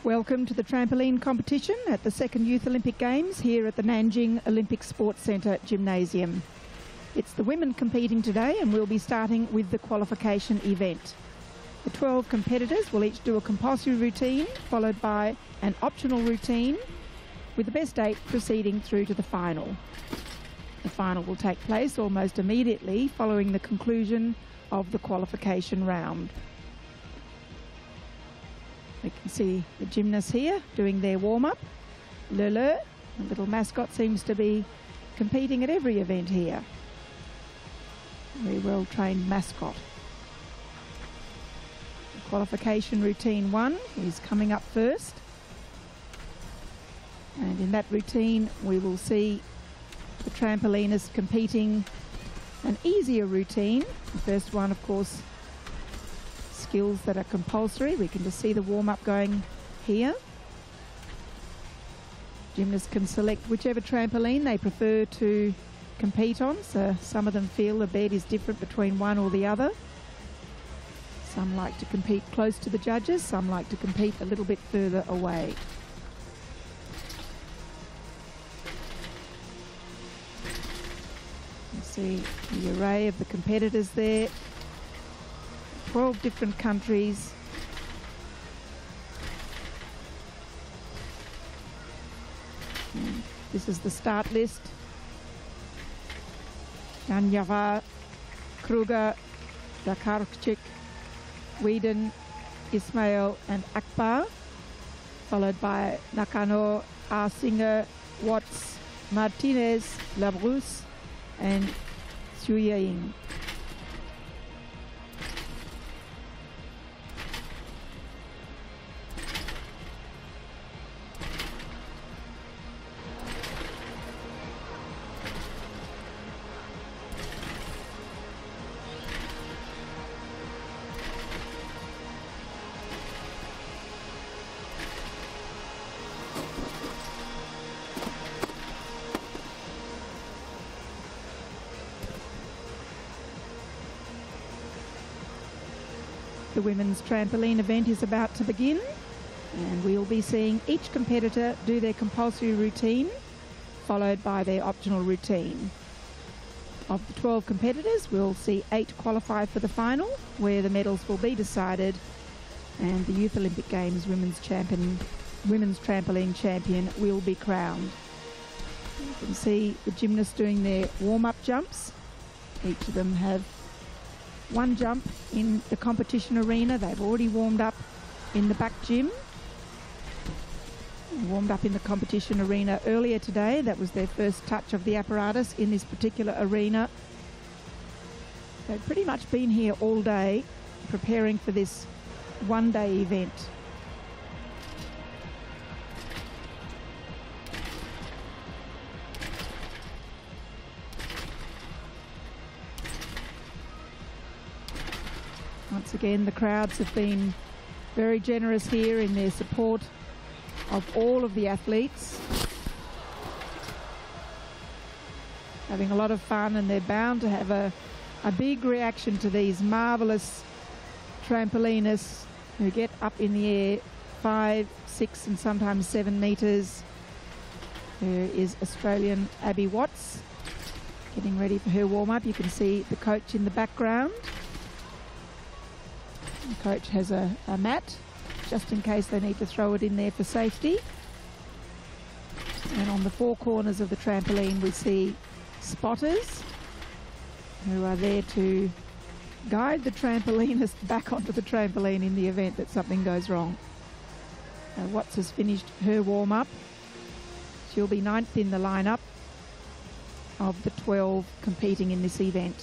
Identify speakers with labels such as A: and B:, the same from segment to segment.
A: Welcome to the trampoline competition at the second Youth Olympic Games here at the Nanjing Olympic Sports Centre Gymnasium. It's the women competing today, and we'll be starting with the qualification event. The 12 competitors will each do a compulsory routine followed by an optional routine, with the best 8 proceeding through to the final. The final will take place almost immediately following the conclusion of the qualification round. We can see the gymnasts here doing their warm-up. Lele, the little mascot, seems to be competing at every event here. Very well-trained mascot. The qualification routine 1 is coming up first. And in that routine we will see the trampoliners competing an easier routine. The first one, of course, skills that are compulsory. We can just see the warm-up going here. Gymnasts can select whichever trampoline they prefer to compete on, so some of them feel the bed is different between one or the other. Some like to compete close to the judges, some like to compete a little bit further away. You see the array of the competitors there. 12 different countries. And this is the start list. Danyara, Kruger, Dakarchik, Whedon, Ismail and Akbar, followed by Nakano, Arsinger, Watts, Martinez, Labrousse and Suying. The women's trampoline event is about to begin, and we'll be seeing each competitor do their compulsory routine followed by their optional routine. Of the 12 competitors, we'll see 8 qualify for the final, where the medals will be decided and the Youth Olympic Games women's trampoline champion will be crowned. You can see the gymnasts doing their warm-up jumps. Each of them have one jump in the competition arena. They've already warmed up in the back gym. Warmed up in the competition arena earlier today. That was their first touch of the apparatus in this particular arena. They've pretty much been here all day preparing for this one-day event. Once again, the crowds have been very generous here in their support of all of the athletes. Having a lot of fun, and they're bound to have a big reaction to these marvellous trampoliners who get up in the air 5, 6 and sometimes 7 metres. There is Australian Abby Watts getting ready for her warm-up. You can see the coach in the background. The coach has a mat just in case they need to throw it in there for safety. And on the 4 corners of the trampoline we see spotters who are there to guide the trampolinist back onto the trampoline in the event that something goes wrong. Watts has finished her warm-up. She'll be 9th in the lineup of the 12 competing in this event.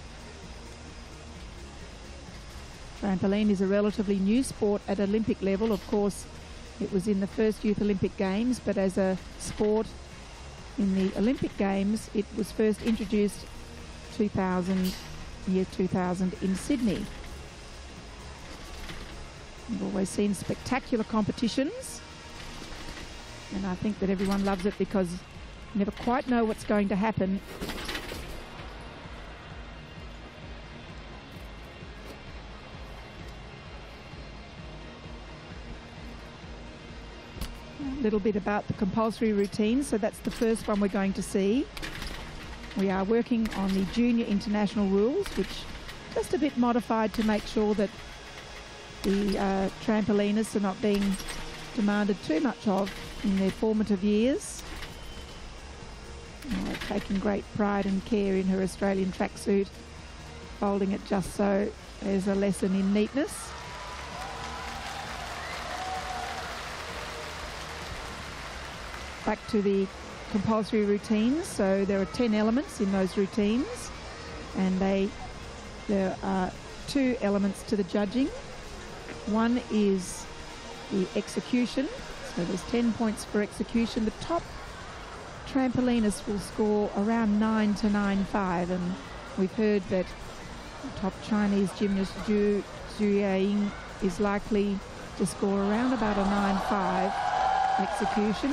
A: Trampoline is a relatively new sport at Olympic level. Of course, it was in the first Youth Olympic Games, but as a sport in the Olympic Games, it was first introduced year 2000 in Sydney. We've always seen spectacular competitions, and I think that everyone loves it because you never quite know what's going to happen. A little bit about the compulsory routine. So that's the first one we're going to see. We are working on the junior international rules, which just a bit modified to make sure that the trampolinists are not being demanded too much of in their formative years. Taking great pride and care in her Australian tracksuit, folding it just so there's a lesson in neatness. Back to the compulsory routines. So there are 10 elements in those routines, and there are 2 elements to the judging. One is the execution. So there's 10 points for execution. The top trampolinists will score around 9 to 9.5, and we've heard that the top Chinese gymnast Zhu Ying is likely to score around about a 9.5 execution.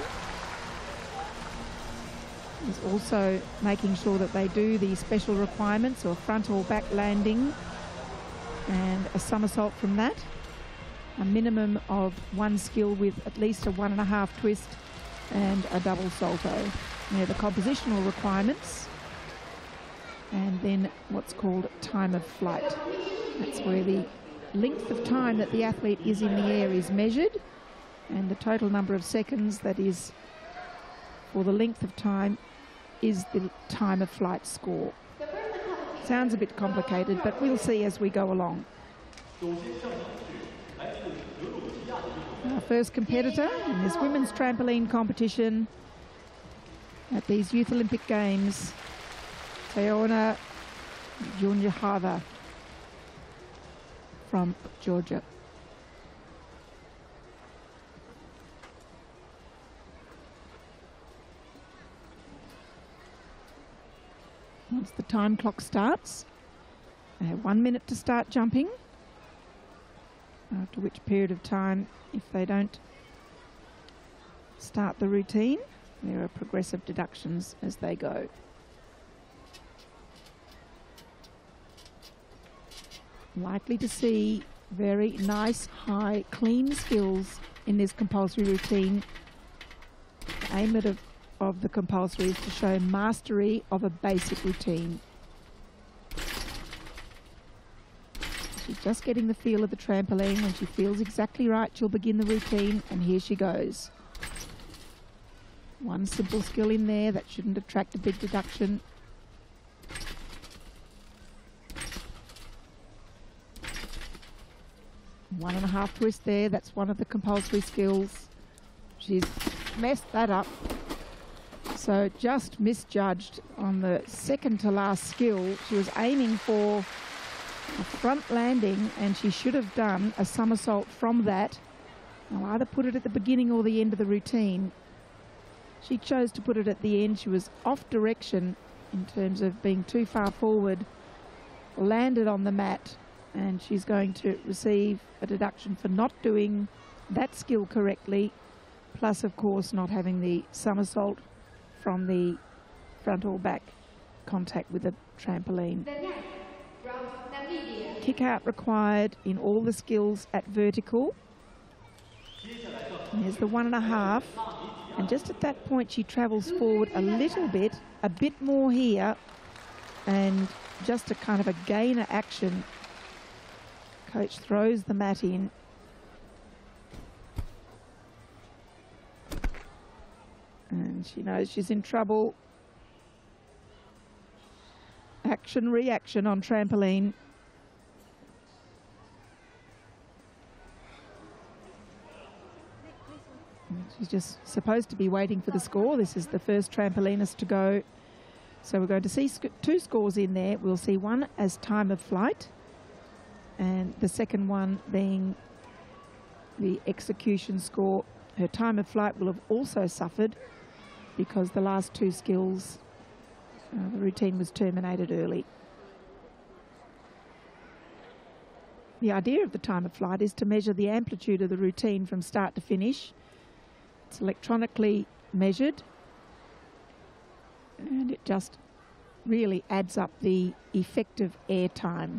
A: Is also making sure that they do the special requirements, or front or back landing and a somersault from that. A minimum of 1 skill with at least a 1.5 twist and a double salto. They're the compositional requirements. And then what's called time of flight. That's where the length of time that the athlete is in the air is measured, and the total number of seconds that is for the length of time is the time of flight score. Sounds a bit complicated, but we'll see as we go along. Our first competitor in this women's trampoline competition at these Youth Olympic Games, Teona Junjahava from Georgia. Once the time clock starts, they have 1 minute to start jumping, after which period of time, if they don't start the routine, there are progressive deductions as they go. Likely to see very nice, high, clean skills in this compulsory routine. The aim of the compulsory is to show mastery of a basic routine. She's just getting the feel of the trampoline. When she feels exactly right, she'll begin the routine, and here she goes. 1 simple skill in there, that shouldn't attract a big deduction. One and a half twist there, that's one of the compulsory skills. She's messed that up. So just misjudged on the second to last skill. She was aiming for a front landing, and she should have done a somersault from that. I'll either put it at the beginning or the end of the routine. She chose to put it at the end. She was off direction in terms of being too far forward, landed on the mat, and she's going to receive a deduction for not doing that skill correctly, plus of course not having the somersault from the front or back contact with the trampoline. Kick out required in all the skills at vertical. And there's the 1.5, and just at that point she travels forward a little bit, a bit more here, and just a kind of a gainer action. Coach throws the mat in. And she knows she's in trouble. Action, reaction on trampoline. She's just supposed to be waiting for the score. This is the first trampolinist to go. So we're going to see 2 scores in there. We'll see one as time of flight, and the second one being the execution score. Her time of flight will have also suffered because the last 2 skills, the routine was terminated early. The idea of the time of flight is to measure the amplitude of the routine from start to finish. It's electronically measured, and it just really adds up the effective air time.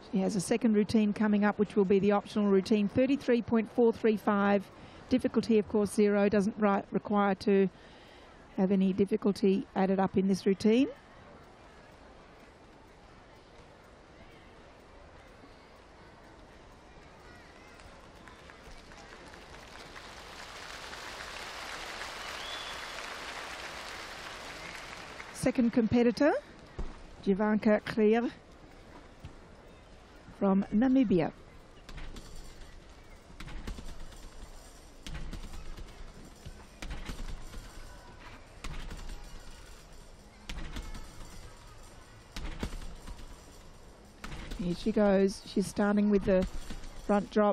A: She has a second routine coming up, which will be the optional routine, 33.435. Difficulty, of course, 0. Doesn't require to have any difficulty added up in this routine. Second competitor, Jivanka Clear from Namibia. Here she goes. She's starting with the front drop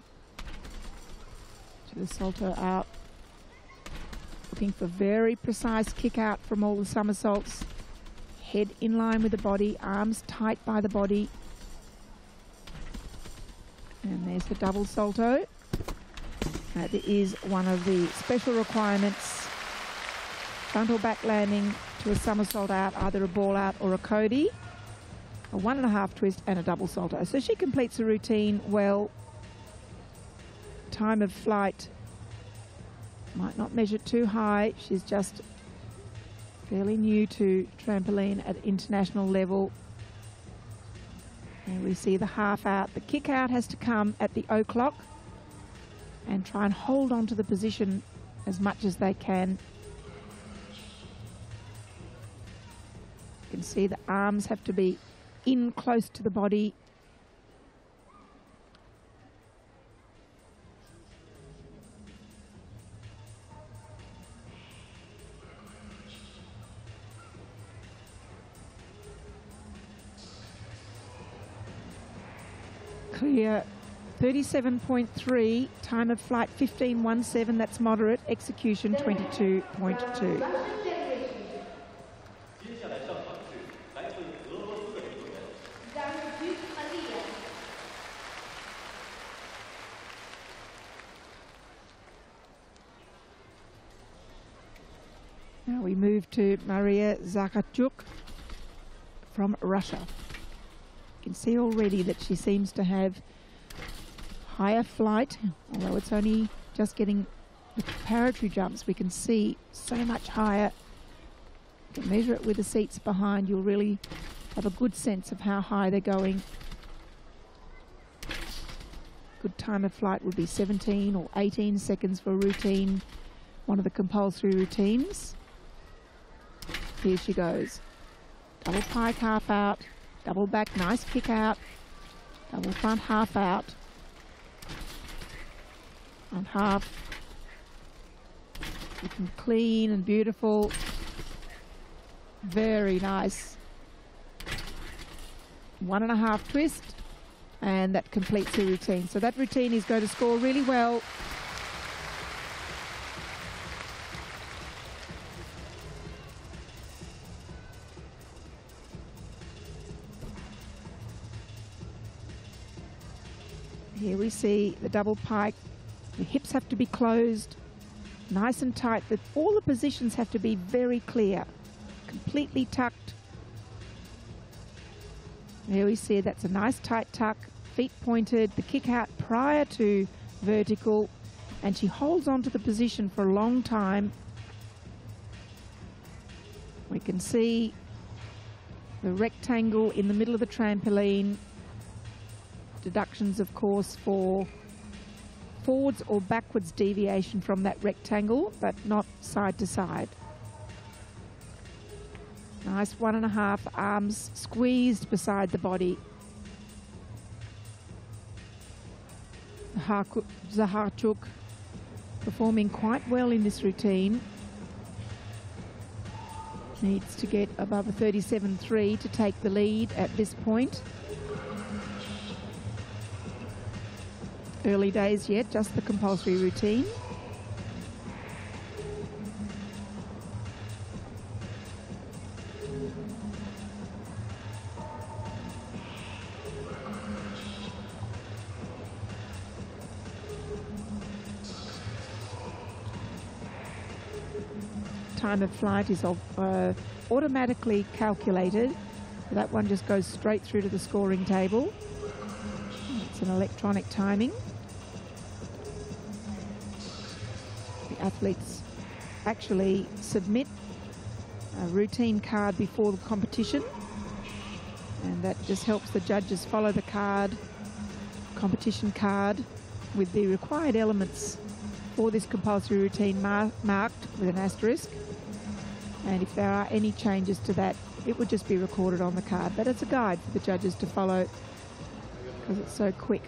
A: to the salto out. Looking for very precise kick out from all the somersaults. Head in line with the body, arms tight by the body. And there's the double salto. That is one of the special requirements. Front or back landing to a somersault out, either a ball out or a Cody. A 1.5 twist and a double salto. So she completes the routine well. Time of flight might not measure too high. She's just fairly new to trampoline at international level. And we see the half out. The kick out has to come at the o'clock and try and hold on to the position as much as they can. You can see the arms have to be in close to the body. Clear 37.3, time of flight 15.17, that's moderate, execution 22.2. Now we move to Maria Zakharchuk from Russia. You can see already that she seems to have higher flight, although it's only just getting the preparatory jumps. We can see so much higher. You can measure it with the seats behind. You'll really have a good sense of how high they're going. Good time of flight would be 17 or 18 seconds for a routine, one of the compulsory routines. Here she goes. Double pike half out, double back, nice kick out, double front half out, and half. Looking clean and beautiful. Very nice. 1.5 twist, and that completes the routine. So that routine is going to score really well. Here we see the double pike. The hips have to be closed, nice and tight. All the positions have to be very clear, completely tucked. Here we see that's a nice tight tuck, feet pointed, the kick out prior to vertical, and she holds on to the position for a long time. We can see the rectangle in the middle of the trampoline. Deductions, of course, for forwards or backwards deviation from that rectangle, but not side to side. Nice 1.5, arms squeezed beside the body. Zakharchuk performing quite well in this routine. Needs to get above a 37.3 to take the lead at this point. Early days yet, just the compulsory routine. Time of flight is automatically calculated. That one just goes straight through to the scoring table. It's an electronic timing. The athletes actually submit a routine card before the competition, and that just helps the judges follow the competition card with the required elements for this compulsory routine marked with an asterisk, and if there are any changes to that, it would just be recorded on the card. But it's a guide for the judges to follow because it's so quick.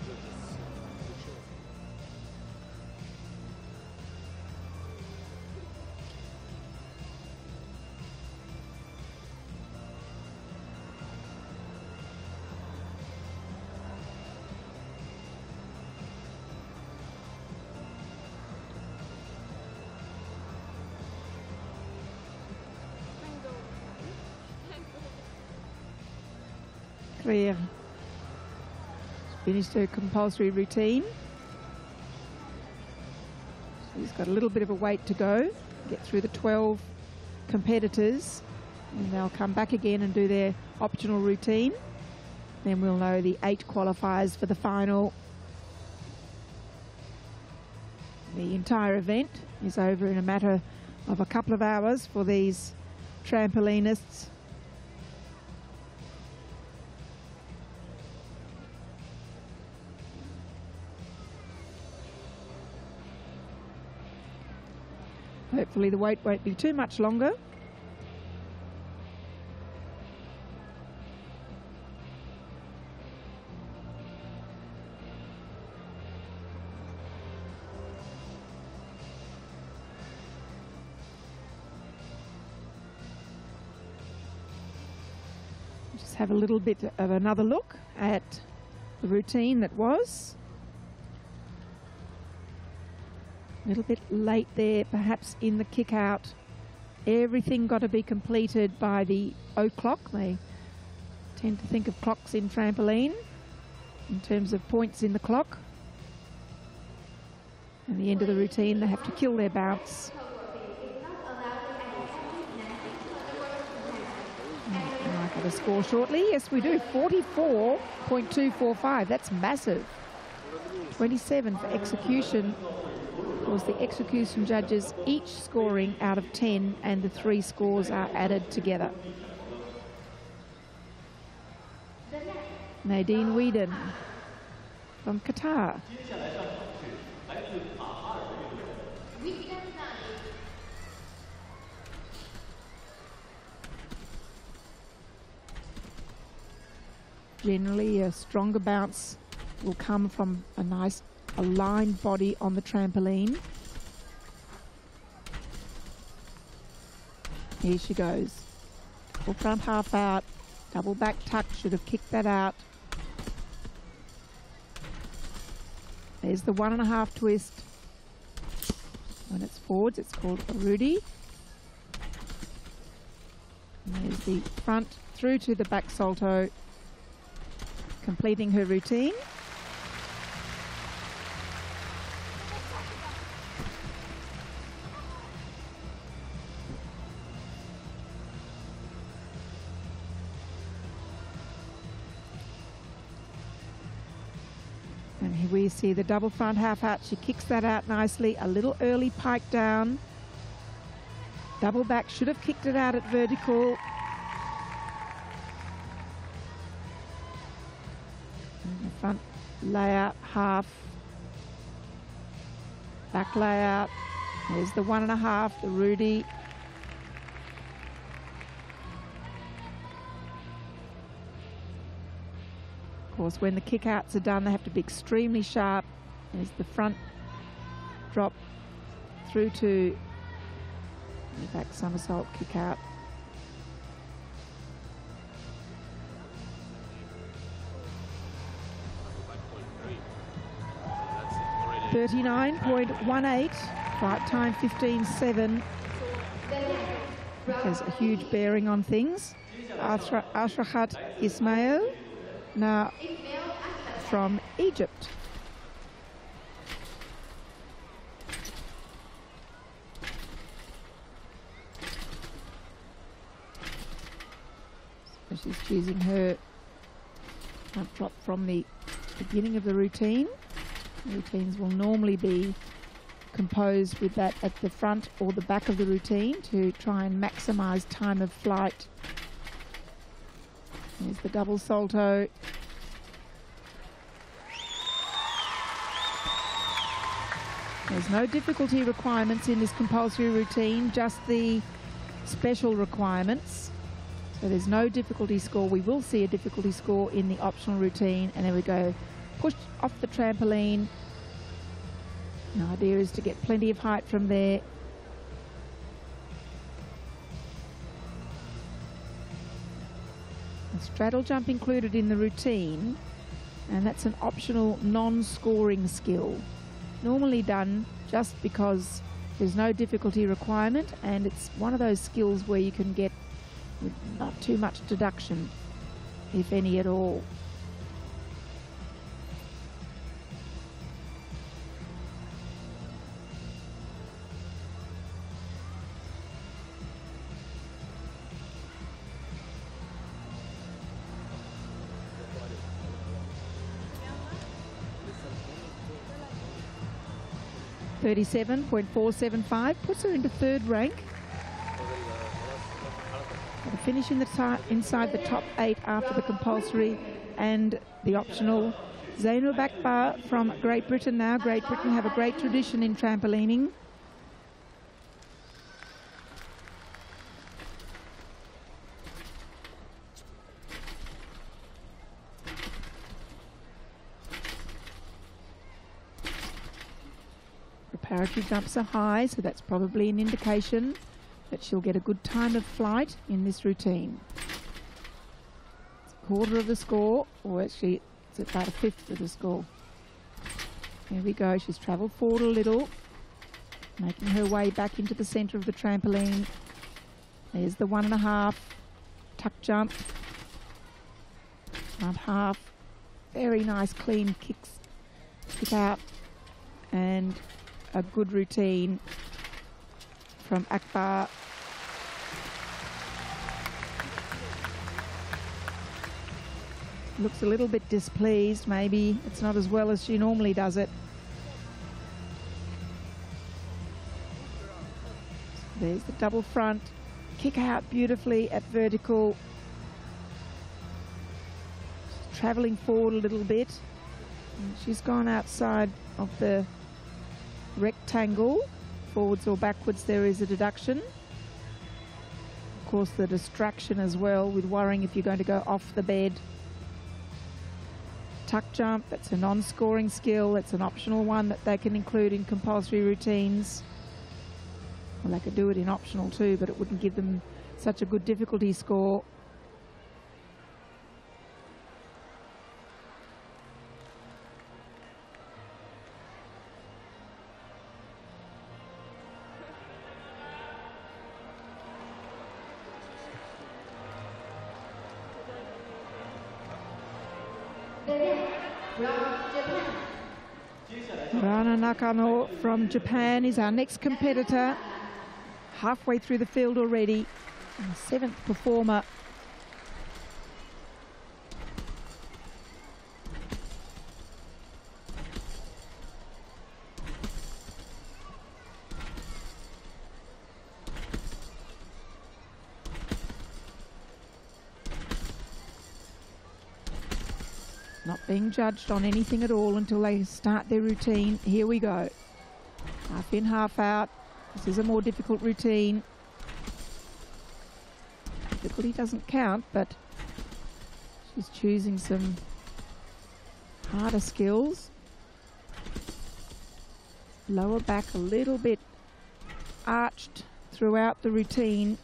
A: Claire finished her compulsory routine. She's got a little bit of a wait to go, get through the 12 competitors, and they'll come back again and do their optional routine. Then we'll know the 8 qualifiers for the final. The entire event is over in a matter of a couple of hours for these trampolinists. Hopefully the wait won't be too much longer. Just have a little bit of another look at the routine that was. A little bit late there, perhaps in the kick out. Everything got to be completed by the o'clock. They tend to think of clocks in trampoline in terms of points in the clock. And the end of the routine, they have to kill their bounce. I'll get a score shortly. Yes, we do. 44.245. That's massive. 27 for execution. Of course, the execution judges each scoring out of 10, and the 3 scores are added together. Nadine Whedon from Qatar. Generally, a stronger bounce will come from a nice aligned body on the trampoline. Here she goes. Full front half out, double back tuck, should have kicked that out. There's the 1.5 twist. When it's forwards, it's called a Rudy. And there's the front through to the back salto, completing her routine. And here we see the double front half out. She kicks that out nicely. A little early pike down. Double back, should have kicked it out at vertical. And the front layout half. Back layout. There's the 1.5, the Rudy. Of course, when the kick-outs are done, they have to be extremely sharp. There's the front drop through to the back somersault kick-out. .39.18, flight time 15.7. Has a huge bearing on things. Ashraqat Ismail, now from Egypt. So she's choosing her front drop from the beginning of the routine. Routines will normally be composed with that at the front or the back of the routine to try and maximise time of flight. There's the double salto. There's no difficulty requirements in this compulsory routine, just the special requirements. So there's no difficulty score. We will see a difficulty score in the optional routine. And there we go. Pushed off the trampoline. The idea is to get plenty of height from there. A straddle jump included in the routine, and that's an optional non-scoring skill. Normally done just because there's no difficulty requirement, and it's one of those skills where you can get with not too much deduction, if any at all. .475 puts her into third rank. Finishing inside the top 8 after the compulsory and the optional. Zainab Akbar from Great Britain now. Great Britain have a great tradition in trampolining. Preparatory jumps are high, so that's probably an indication that she'll get a good time of flight in this routine. It's a quarter of the score, or actually it's about a fifth of the score. There we go, she's travelled forward a little, making her way back into the centre of the trampoline. There's the 1.5 tuck jump, front half, very nice clean kicks, kick out, and a good routine from Akbar. Looks a little bit displeased, maybe it's not as well as she normally does it. There's the double front, kick out beautifully at vertical. She's travelling forward a little bit. And she's gone outside of the rectangle. Forwards or backwards there is a deduction. Of course the distraction as well with worrying if you're going to go off the bed. Tuck jump, that's a non-scoring skill. It's an optional one that they can include in compulsory routines. Well, they could do it in optional too, but it wouldn't give them such a good difficulty score. Rana Nakano from Japan is our next competitor. Halfway through the field already. And the 7th performer. Not being judged on anything at all until they start their routine. Here we go. Half in, half out. This is a more difficult routine. Difficulty doesn't count, but she's choosing some harder skills. Lower back a little bit arched throughout the routine.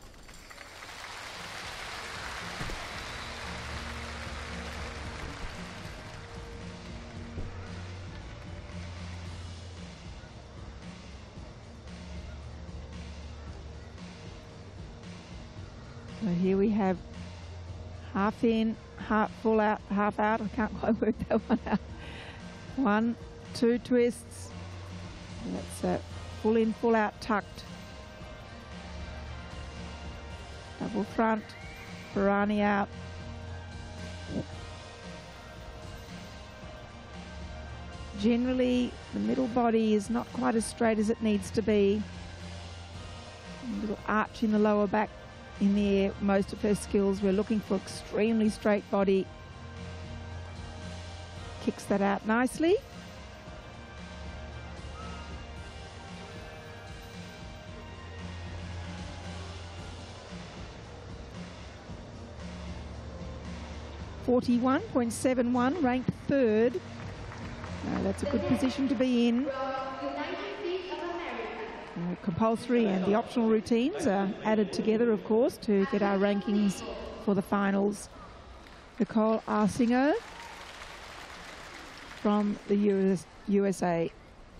A: So here we have half in, half full out, half out. I can't quite work that one out. 1, 2 twists. And that's a full in, full out tucked. Double front, Barani out. Generally, the middle body is not quite as straight as it needs to be. A little arch in the lower back in the air. Most of her skills, we're looking for extremely straight body. Kicks that out nicely. .71, ranked third. That's a good position to be in. Compulsory and the optional routines are added together, of course, to get our rankings for the finals. Nicole Arsinger from the USA.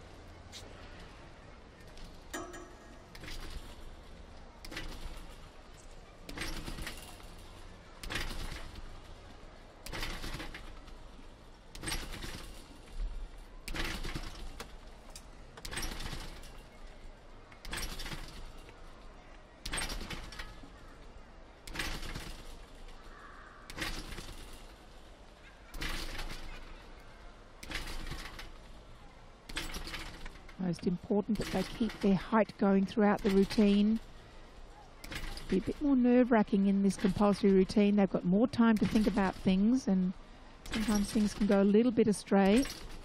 A: Most important that they keep their height going throughout the routine. It'll be a bit more nerve-wracking in this compulsory routine. They've got more time to think about things, and sometimes things can go a little bit astray.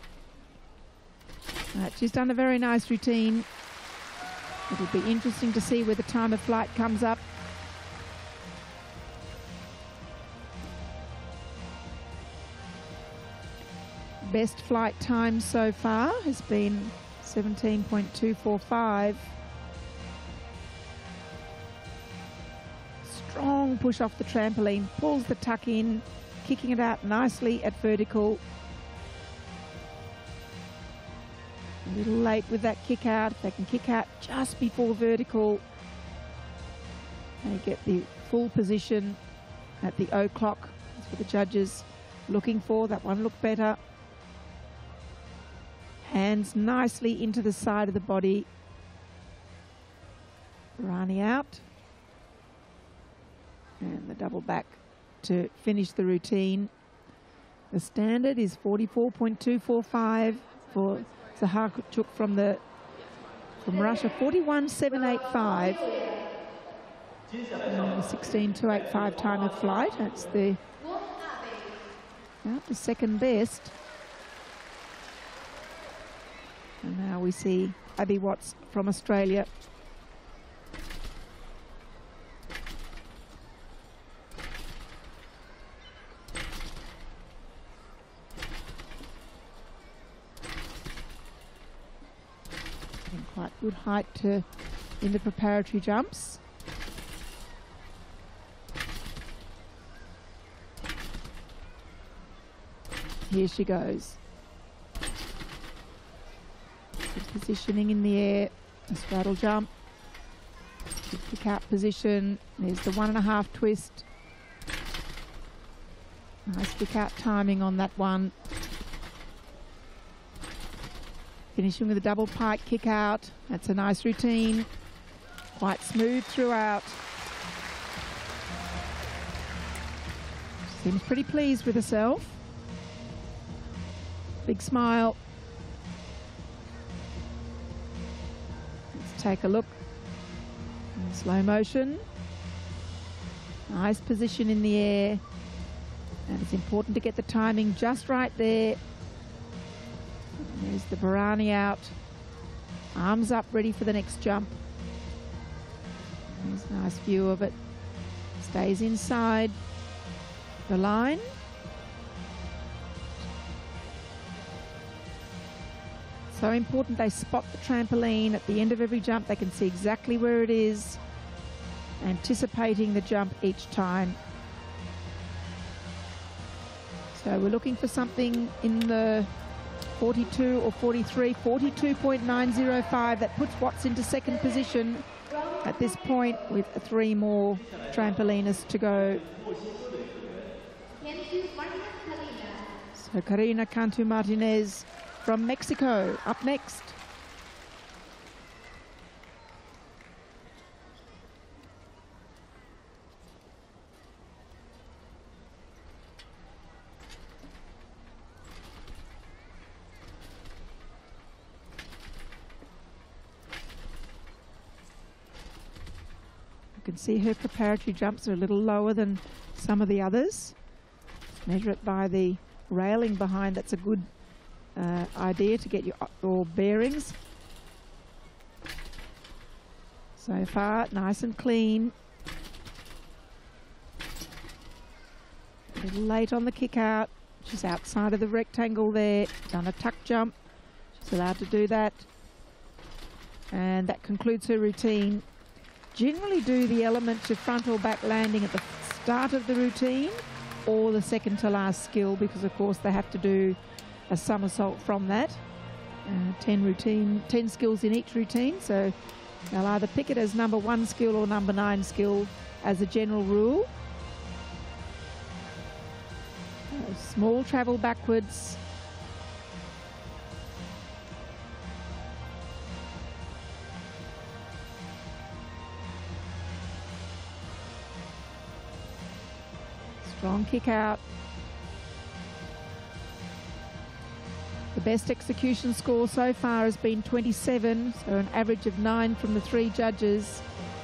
A: She's done a very nice routine. It'll be interesting to see where the time of flight comes up. Best flight time so far has been 17.245. Strong push off the trampoline, pulls the tuck in, kicking it out nicely at vertical. A little late with that kick out. If they can kick out just before vertical, they get the full position at the O clock. That's what the judges looking for. That one looked better. Hands nicely into the side of the body. Rani out. And the double back to finish the routine. The standard is 44.245 for Zaharchuk from Russia. 41.785. 16.285 time of flight. That's the second best. And now we see Abby Watts from Australia. And quite good height in the preparatory jumps. Here she goes. Good positioning in the air, a straddle jump, good kick out position. There's the 1.5 twist. Nice kick out timing on that one. Finishing with a double pike kick out. That's a nice routine. Quite smooth throughout. Seems pretty pleased with herself. Big smile. Let's take a look in slow motion. Nice position in the air. And it's important to get the timing just right there. And there's the Bharani out. Arms up, ready for the next jump. There's a nice view of it. Stays inside the line. So important they spot the trampoline at the end of every jump. They can see exactly where it is, anticipating the jump each time. So we're looking for something in the 42 or 43, 42.905. That puts Watts into second position at this point with 3 more trampolinists to go. So Karina Cantu Martinez from Mexico up next. can see her preparatory jumps are a little lower than some of the others. Measure it by the railing behind. That's a good idea to get your bearings. So far, nice and clean. A little late on the kick out. She's outside of the rectangle there. Done a tuck jump. She's allowed to do that. And that concludes her routine. Generally do the element to front or back landing at the start of the routine or the second to last skill, because of course they have to do a somersault from that. 10 skills in each routine, so they'll either pick it as number 1 skill or number 9 skill as a general rule. Small travel backwards. Strong kick out. The best execution score so far has been 27, so an average of 9 from the 3 judges.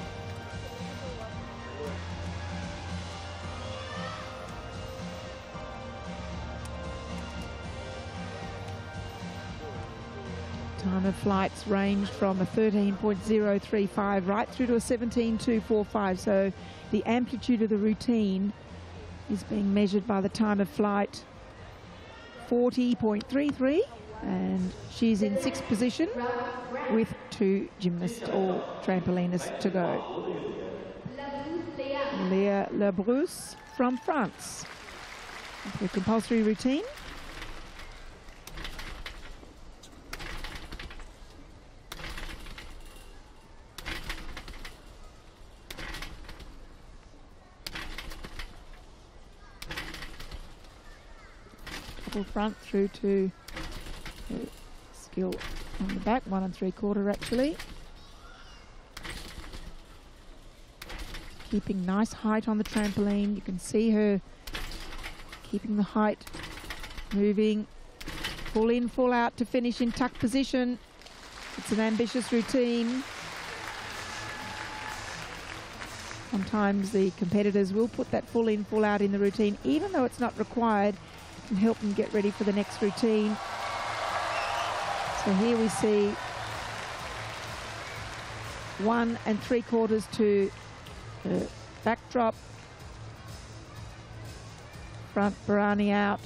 A: Time of flights ranged from a 13.035 right through to a 17.245, so the amplitude of the routine is being measured by the time of flight. 40.33, and she's in 6th position with 2 gymnasts or trampolinists to go. Léa Labrousse from France. The compulsory routine. Front through to skill on the back, 1 3/4 actually. Keeping nice height on the trampoline. You can see her keeping the height, moving full in, full out to finish in tuck position. It's an ambitious routine. Sometimes the competitors will put that full in, full out in the routine, even though it's not required. And help them get ready for the next routine. So here we see 1 3/4 to the backdrop, front Barani out,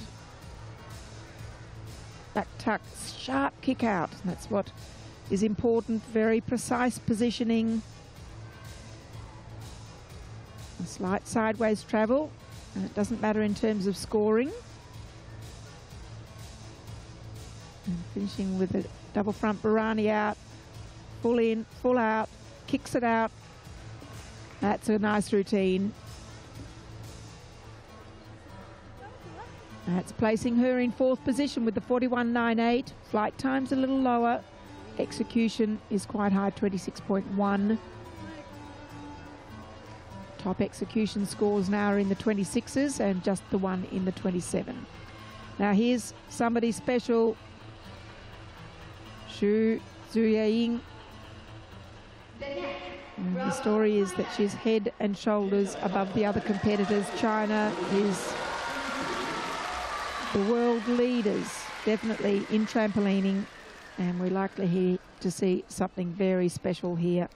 A: back tuck, sharp kick out. And that's what is important, very precise positioning. A slight sideways travel, and it doesn't matter in terms of scoring. And finishing with a double front Barani out, full in, full out, kicks it out. That's a nice routine. That's placing her in 4th position with the 41.98. Flight time's a little lower. Execution is quite high, 26.1. Top execution scores now are in the 26s and just the one in the 27. Now here's somebody special. Xu Zuying. The story is that she's head and shoulders above the other competitors. China is the world leaders, definitely in trampolining, and we're likely to see something very special here.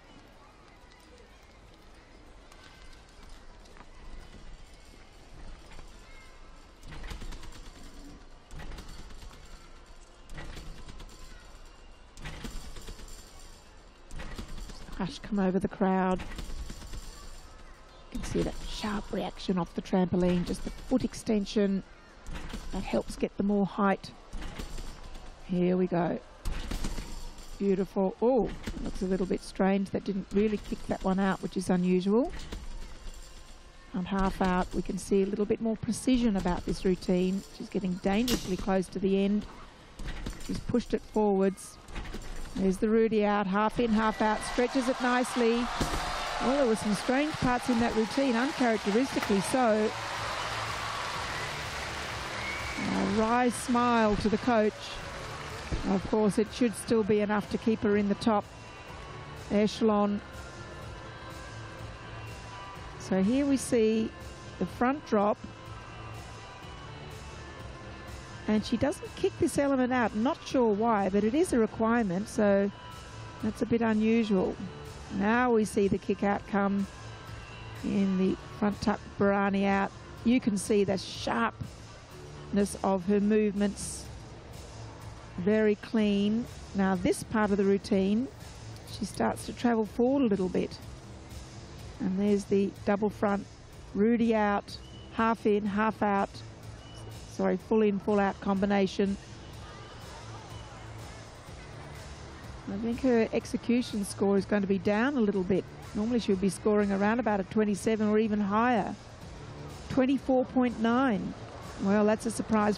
A: Hush come over the crowd. You can see that sharp reaction off the trampoline, just the foot extension. That helps get the more height. Here we go. Beautiful. Oh, looks a little bit strange. That didn't really kick that one out, which is unusual. On half out, we can see a little bit more precision about this routine. She's getting dangerously close to the end. She's pushed it forwards. There's the Rudy out, half in, half out, stretches it nicely. Well, there were some strange parts in that routine, uncharacteristically so. A wry smile to the coach. Of course, it should still be enough to keep her in the top echelon. So here we see the front drop. And she doesn't kick this element out. Not sure why, but it is a requirement, so that's a bit unusual. Now we see the kick out come in the front tuck Barani out. You can see the sharpness of her movements. Very clean. Now this part of the routine, she starts to travel forward a little bit. And there's the double front, Rudy out, half in, half out. Sorry, full in, full out combination. I think her execution score is going to be down a little bit. Normally she'll be scoring around about a 27 or even higher. 24.9. Well, that's a surprise.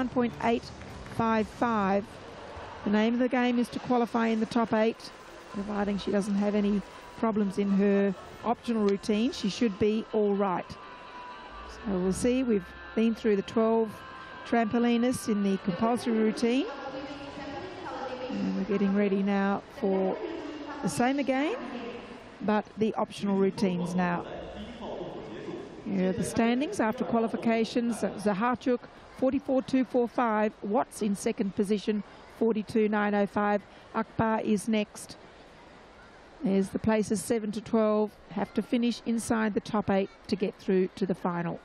A: 41.855. The name of the game is to qualify in the top 8, providing she doesn't have any problems in her optional routine. She should be all right. So we'll see. We've been through the 12 trampolinists in the compulsory routine. And we're getting ready now for the same again, but the optional routines now. Here are the standings after qualifications. Zaharchuk, 44.245. Watts in second position, 42.905. Akbar is next. There's the places 7 to 12. Have to finish inside the top 8 to get through to the final.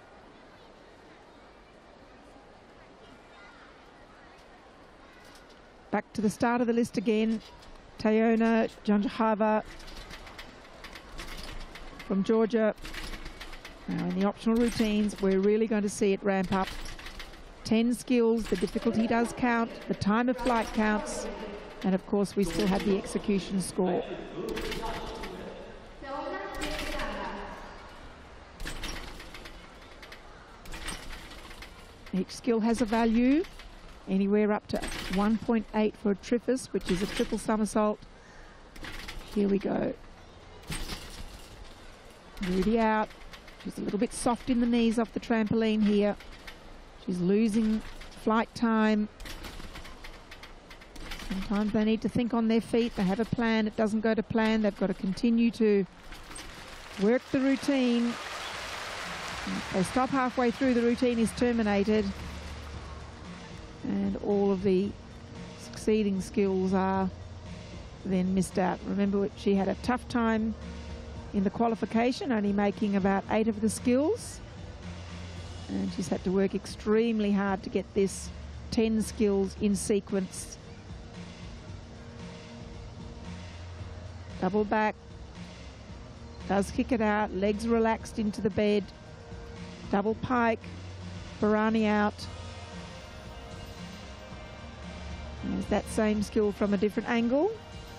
A: Back to the start of the list again. Tayona Janjahava from Georgia. Now in the optional routines, we're really going to see it ramp up. 10 skills, the difficulty does count, the time of flight counts, and of course we still have the execution score. Each skill has a value. Anywhere up to 1.8 for a triffus, which is a triple somersault. Here we go. Rudy out. She's a little bit soft in the knees off the trampoline here. She's losing flight time. Sometimes they need to think on their feet. They have a plan. It doesn't go to plan. They've got to continue to work the routine. If they stop halfway through, the routine is terminated. And all of the succeeding skills are then missed out. Remember, she had a tough time in the qualification, only making about 8 of the skills. And she's had to work extremely hard to get this 10 skills in sequence. Double back. Does kick it out. Legs relaxed into the bed. Double pike. Barani out. There's that same skill from a different angle.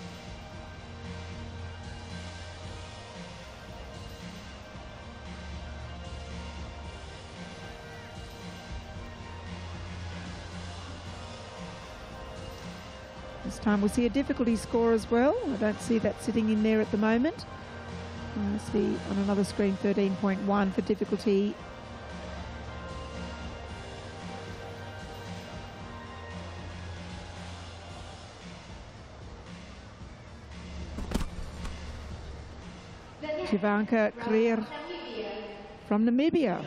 A: This time we'll see a difficulty score as well. I don't see that sitting in there at the moment. I see on another screen 13.1 for difficulty. Ivanka Krier from Namibia.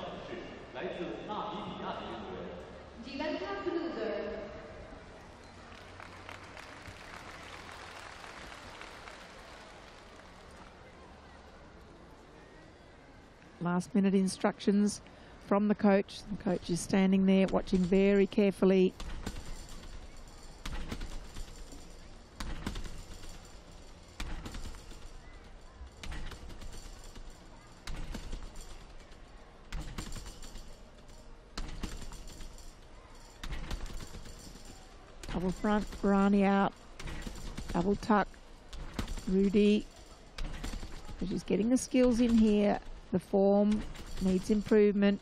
A: Last minute instructions from the coach. The coach is standing there watching very carefully. Double front, Barani out, double tuck, Rudy. So she's getting the skills in here. The form needs improvement.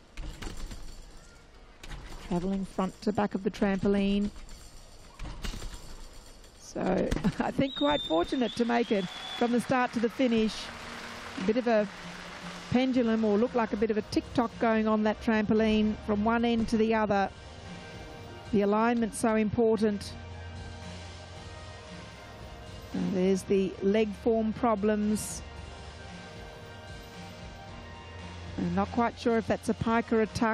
A: Travelling front to back of the trampoline. So I think quite fortunate to make it from the start to the finish. A bit of a pendulum, or look like a bit of a tick-tock going on that trampoline from one end to the other. The alignment's so important. And there's the leg form problems. I'm not quite sure if that's a pike or a tuck.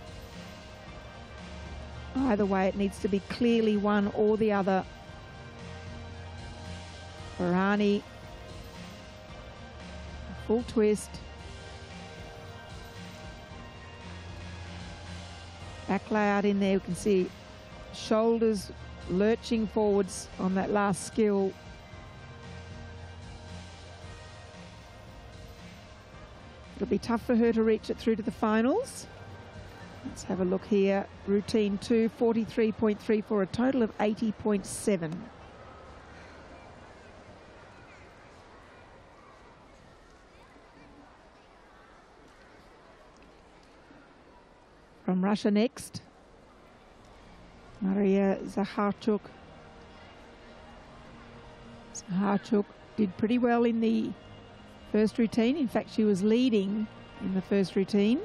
A: Either way, it needs to be clearly one or the other. Barani, full twist. Back layout in there, we can see shoulders lurching forwards on that last skill. It'll be tough for her to reach it through to the finals. Let's have a look here. Routine 2, 43.3 for a total of 80.7. From Russia next, Maria Zakharchuk. Zakharchuk did pretty well in the first routine. In fact, she was leading in the first routine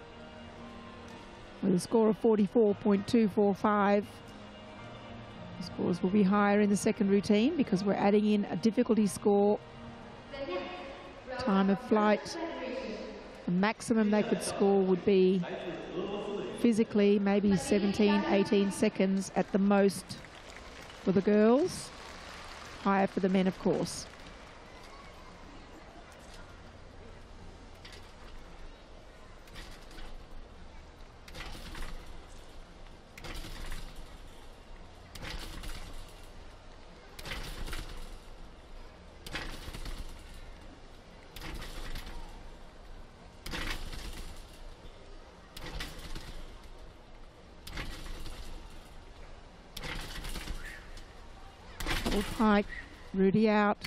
A: with a score of 44.245. The scores will be higher in the second routine because we're adding in a difficulty score, time of flight. The maximum they could score would be physically maybe 17, 18 seconds at the most for the girls, higher for the men, of course. Double pike, Rudy out.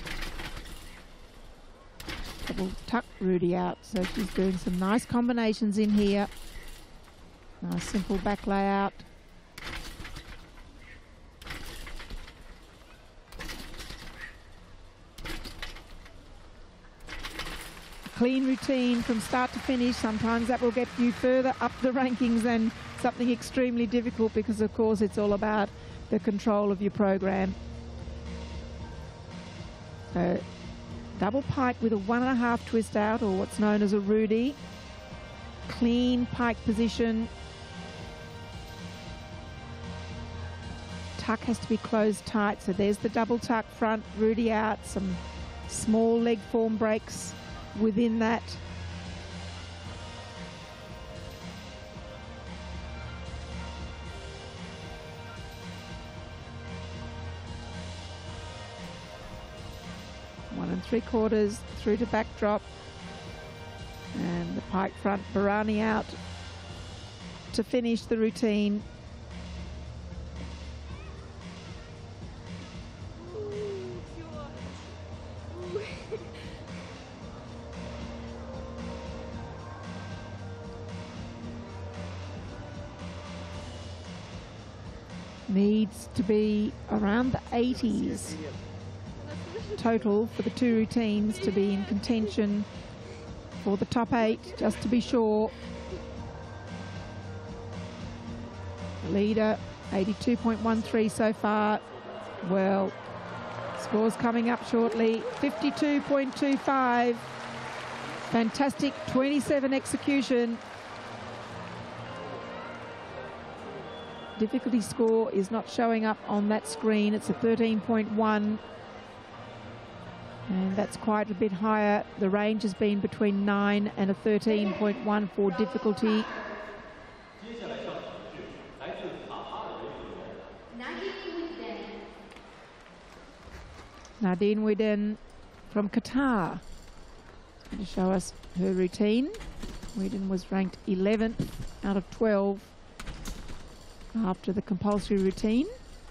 A: Double tuck, Rudy out. So she's doing some nice combinations in here. Nice simple back layout. Clean routine from start to finish. Sometimes that will get you further up the rankings than something extremely difficult because, of course, it's all about the control of your program. So double pike with a 1.5 twist out, or what's known as a Rudy. Clean pike position. Tuck has to be closed tight. So there's the double tuck front, Rudy out, some small leg form breaks within that. One and 3/4 through to backdrop, and the pike front, Barani out to finish the routine. Needs to be around the 80s total for the two routines to be in contention for the top 8, just to be sure. Leader 82.13 so far. Well, scores coming up shortly. 52.25. Fantastic 27 execution. Difficulty score is not showing up on that screen. It's a 13.1. And that's quite a bit higher. The range has been between 9 and a 13.1 for difficulty. Nadine Widen from Qatar is going to show us her routine. Widen was ranked 11th out of 12 after the compulsory routine.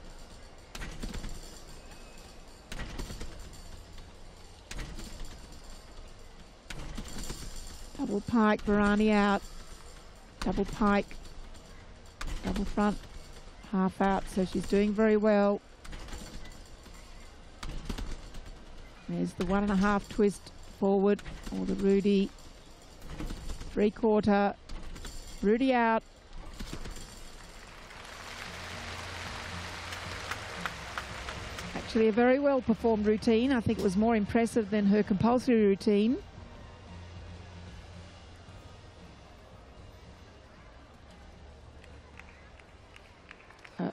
A: Double pike, Barani out. Double pike, double front, half out. So she's doing very well. There's the 1.5 twist forward, or the Rudy. 3/4, Rudy out. Actually a very well performed routine. I think it was more impressive than her compulsory routine.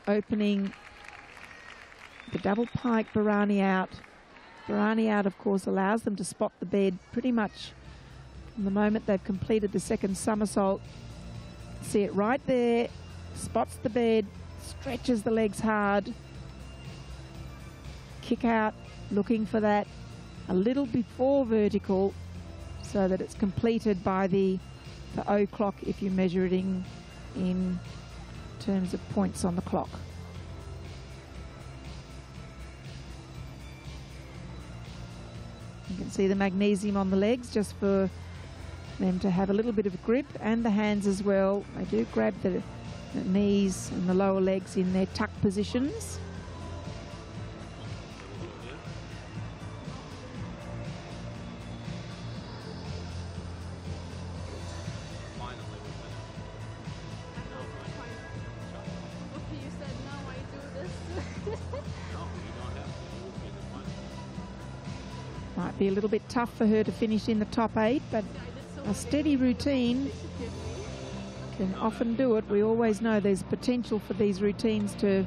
A: opening the double pike Barani out. Barani out, of course, allows them to spot the bed pretty much from the moment they've completed the second somersault. See it right there, spots the bed, stretches the legs hard, kick out, looking for that a little before vertical so that it's completed by the O clock if you're measuring in terms of points on the clock. You can see the magnesium on the legs just for them to have a little bit of grip, and the hands as well. They do grab the knees and the lower legs in their tuck positions. Might be a little bit tough for her to finish in the top 8, but a steady routine can often do it. We always know there's potential for these routines to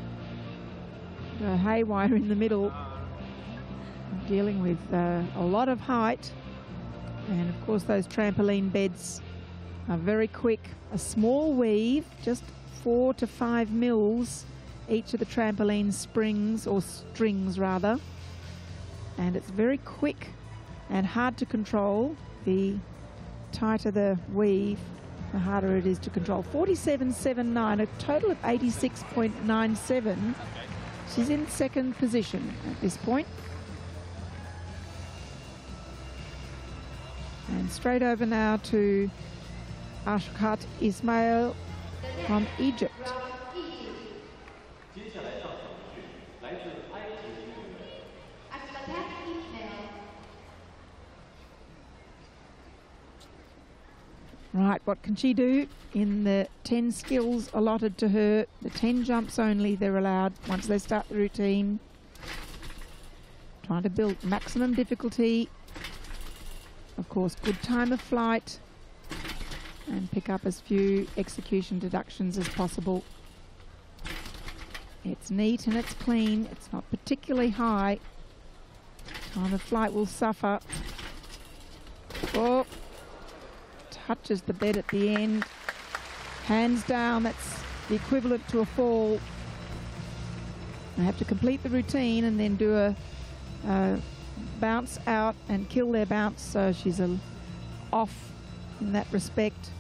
A: go haywire in the middle. Dealing with a lot of height, and of course those trampoline beds are very quick. A small weave, just 4 to 5 mils each of the trampoline springs, or strings rather, and it's very quick and hard to control. The tighter the weave, the harder it is to control. 47.79, a total of 86.97. She's in second position at this point. And straight over now to Ashkat Ismail from Egypt. Right, what can she do in the 10 skills allotted to her? The 10 jumps only they're allowed once they start the routine. Trying to build maximum difficulty. Of course, good time of flight, and pick up as few execution deductions as possible. It's neat and it's clean. It's not particularly high. Time of flight will suffer. Oh. Touches the bed at the end. Hands down, that's the equivalent to a fall. They have to complete the routine and then do a bounce out and kill their bounce, so she's off in that respect.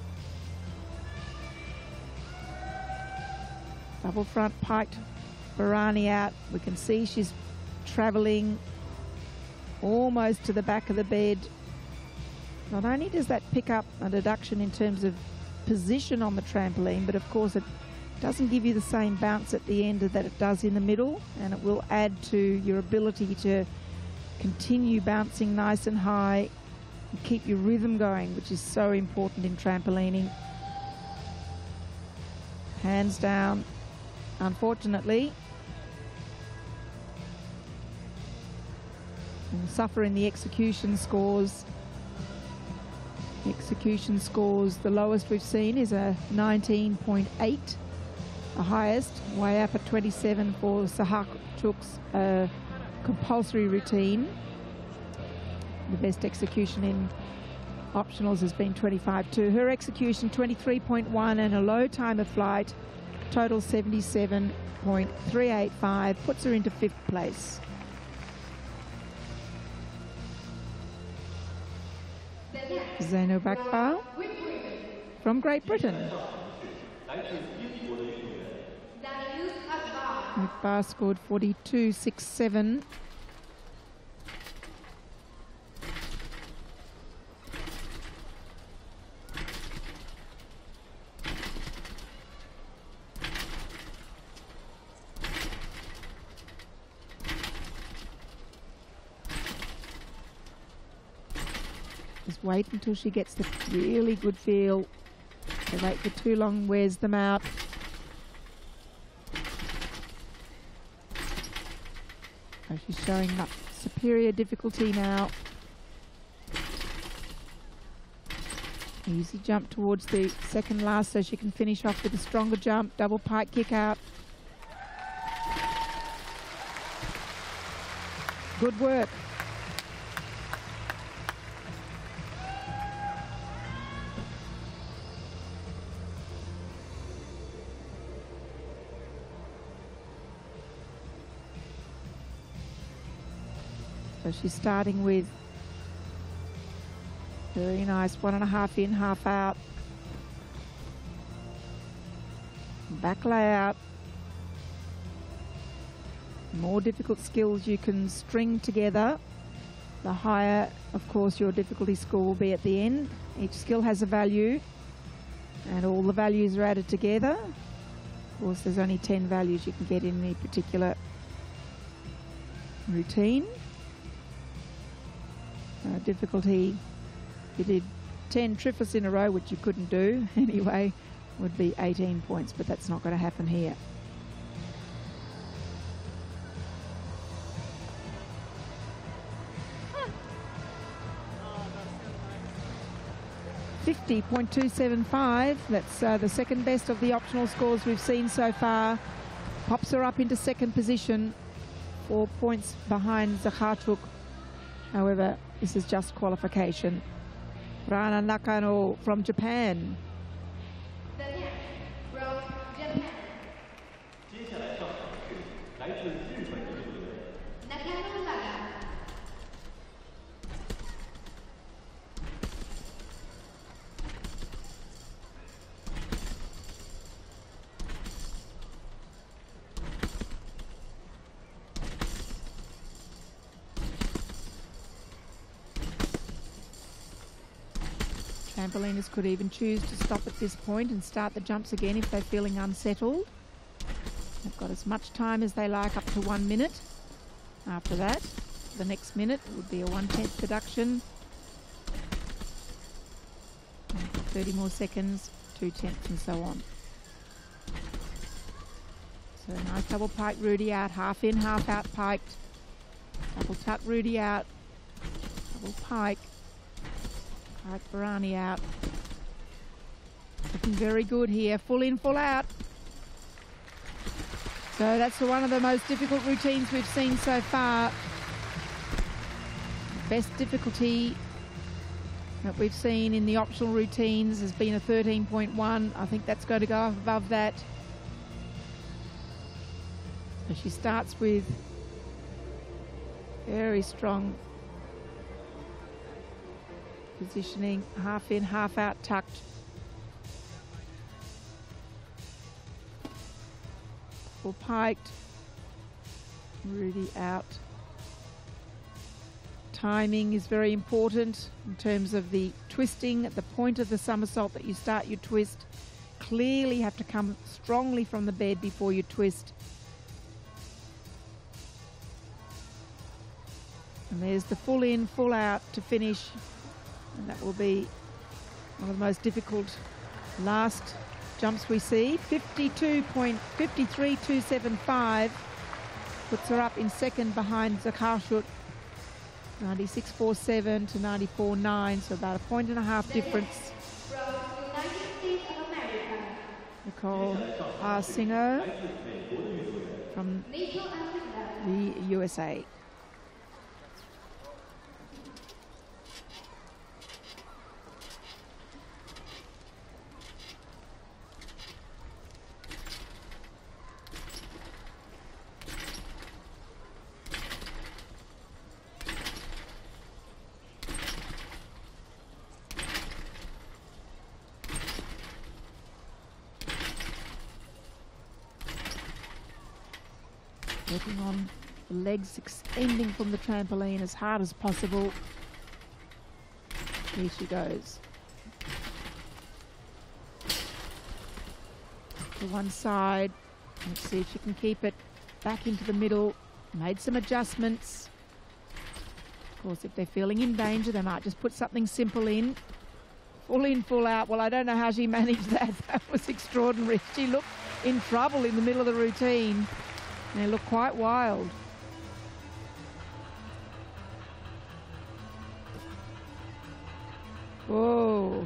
A: Double front piked Barani out. We can see she's travelling almost to the back of the bed. Not only does that pick up a deduction in terms of position on the trampoline, but of course it doesn't give you the same bounce at the end that it does in the middle, and it will add to your ability to continue bouncing nice and high and keep your rhythm going, which is so important in trampolining. Hands down, unfortunately. And suffer in the execution scores. Execution scores, the lowest we've seen is a 19.8, the highest, way up at 27 for Sahak Chuk's compulsory routine. The best execution in optionals has been 25.2. Her execution 23.1 and a low time of flight, total 77.385, puts her into 5th place. Zainab Akbar from Great Britain. Akbar scored 42.67. Just wait until she gets the really good feel. They wait for too long, wears them out. So she's showing much superior difficulty now. Easy jump towards the second last so she can finish off with a stronger jump. Double pike kick out. Good work. So she's starting with very nice 1.5 in, half out. Back layout. More difficult skills you can string together, the higher, of course, your difficulty score will be at the end. Each skill has a value, and all the values are added together. Of course, there's only 10 values you can get in any particular routine. Difficulty, if you did 10 trifles in a row, which you couldn't do anyway, would be 18 points, but that's not going to happen here. 50.275, that's the second best of the optional scores we've seen so far. Pops her up into second position, 4 points behind Zakharchuk. However, this is just qualification. Rana Nakano from Japan. Trampoliners could even choose to stop at this point and start the jumps again if they're feeling unsettled. They've got as much time as they like, up to 1 minute. After that, the next minute would be a 1/10 deduction. And 30 more seconds, 2/10 and so on. So nice double pike Rudy out, half in, half out piked. Double tuck Rudy out, double pike. Pike Barani out. Looking very good here, full in, full out. So that's one of the most difficult routines we've seen so far. Best difficulty that we've seen in the optional routines has been a 13.1. I think that's going to go above that. So she starts with very strong positioning, half in, half out tucked. Full piked. Rudy out. Timing is very important in terms of the twisting at the point of the somersault that you start your twist. Clearly have to come strongly from the bed before you twist. And there's the full in, full out to finish. And that will be one of the most difficult last jumps we see. 52.53275 puts her up in second behind Zakharchuk. 96.47 to 94.9, so about a 1.5 difference. Nicole Arsinger from the USA. Working on the legs, extending from the trampoline as hard as possible. Here she goes. To one side. Let's see if she can keep it back into the middle. Made some adjustments. Of course, if they're feeling in danger, they might just put something simple in. Full in, full out. Well, I don't know how she managed that. That was extraordinary. She looked in trouble in the middle of the routine. They look quite wild. Whoa.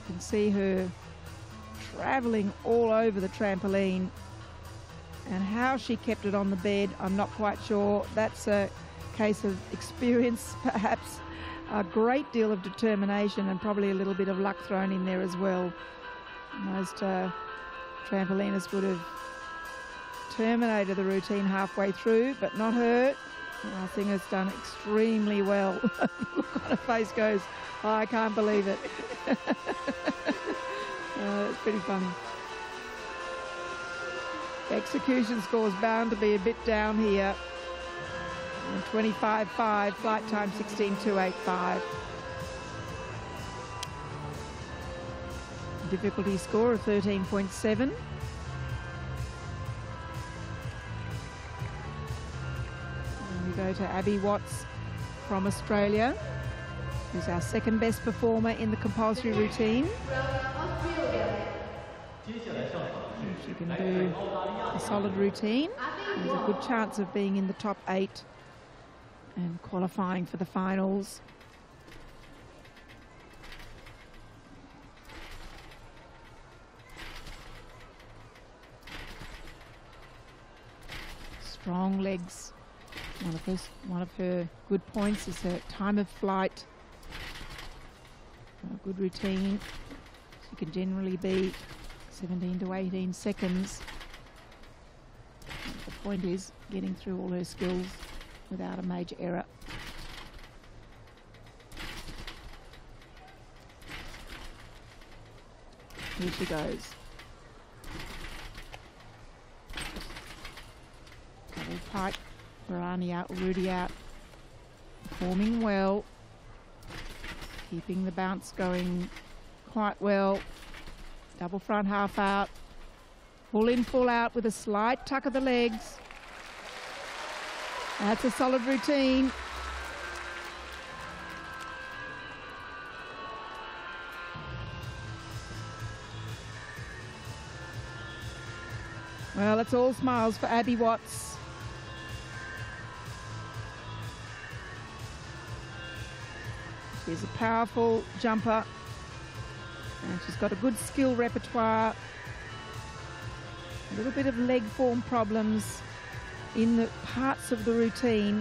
A: can see her travelling all over the trampoline, and how she kept it on the bed, I'm not quite sure. That's a case of experience, perhaps, a great deal of determination, and probably a little bit of luck thrown in there as well. Most trampolinists would have terminated the routine halfway through, but not her. I think it's done extremely well. Look on her face goes, oh, I can't believe it. It's pretty funny. Execution score's bound to be a bit down here. 25.5, flight time 16.285. Difficulty score of 13.7. And we go to Abby Watts from Australia, who's our second best performer in the compulsory routine. She can do a solid routine. There's a good chance of being in the top 8 and qualifying for the finals. Strong legs. One of her good points is her time of flight. A good routine. She can generally be 17 to 18 seconds. The point is getting through all her skills without a major error. Here she goes. Double pike, Barani out, Rudy out. Performing well. Keeping the bounce going quite well. Double front half out. Full in, full out with a slight tuck of the legs. That's a solid routine. Well, it's all smiles for Abby Watts. She's a powerful jumper, and she's got a good skill repertoire. A little bit of leg form problems in the parts of the routine.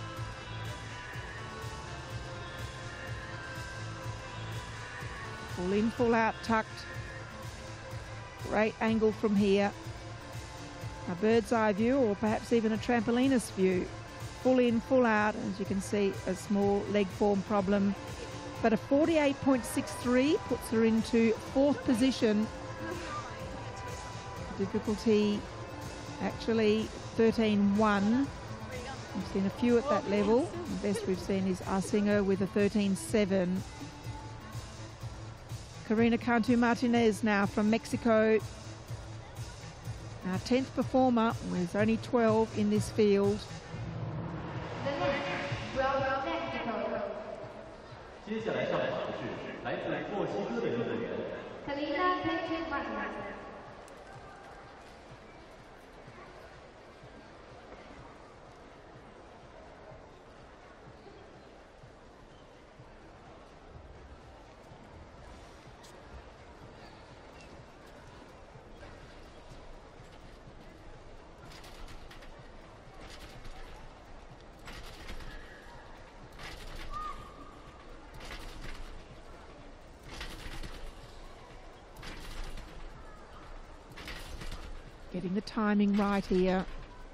A: Full in, full out, tucked. Great angle from here. A bird's eye view, or perhaps even a trampolinist view. Full in, full out. As you can see, a small leg form problem. But a 48.63 puts her into 4th position. Difficulty actually 13.1. We've seen a few at that level. The best we've seen is Arsinger with a 13.7. Karina Cantu Martinez now from Mexico. Our 10th performer, with only 12 in this field. Getting the timing right here.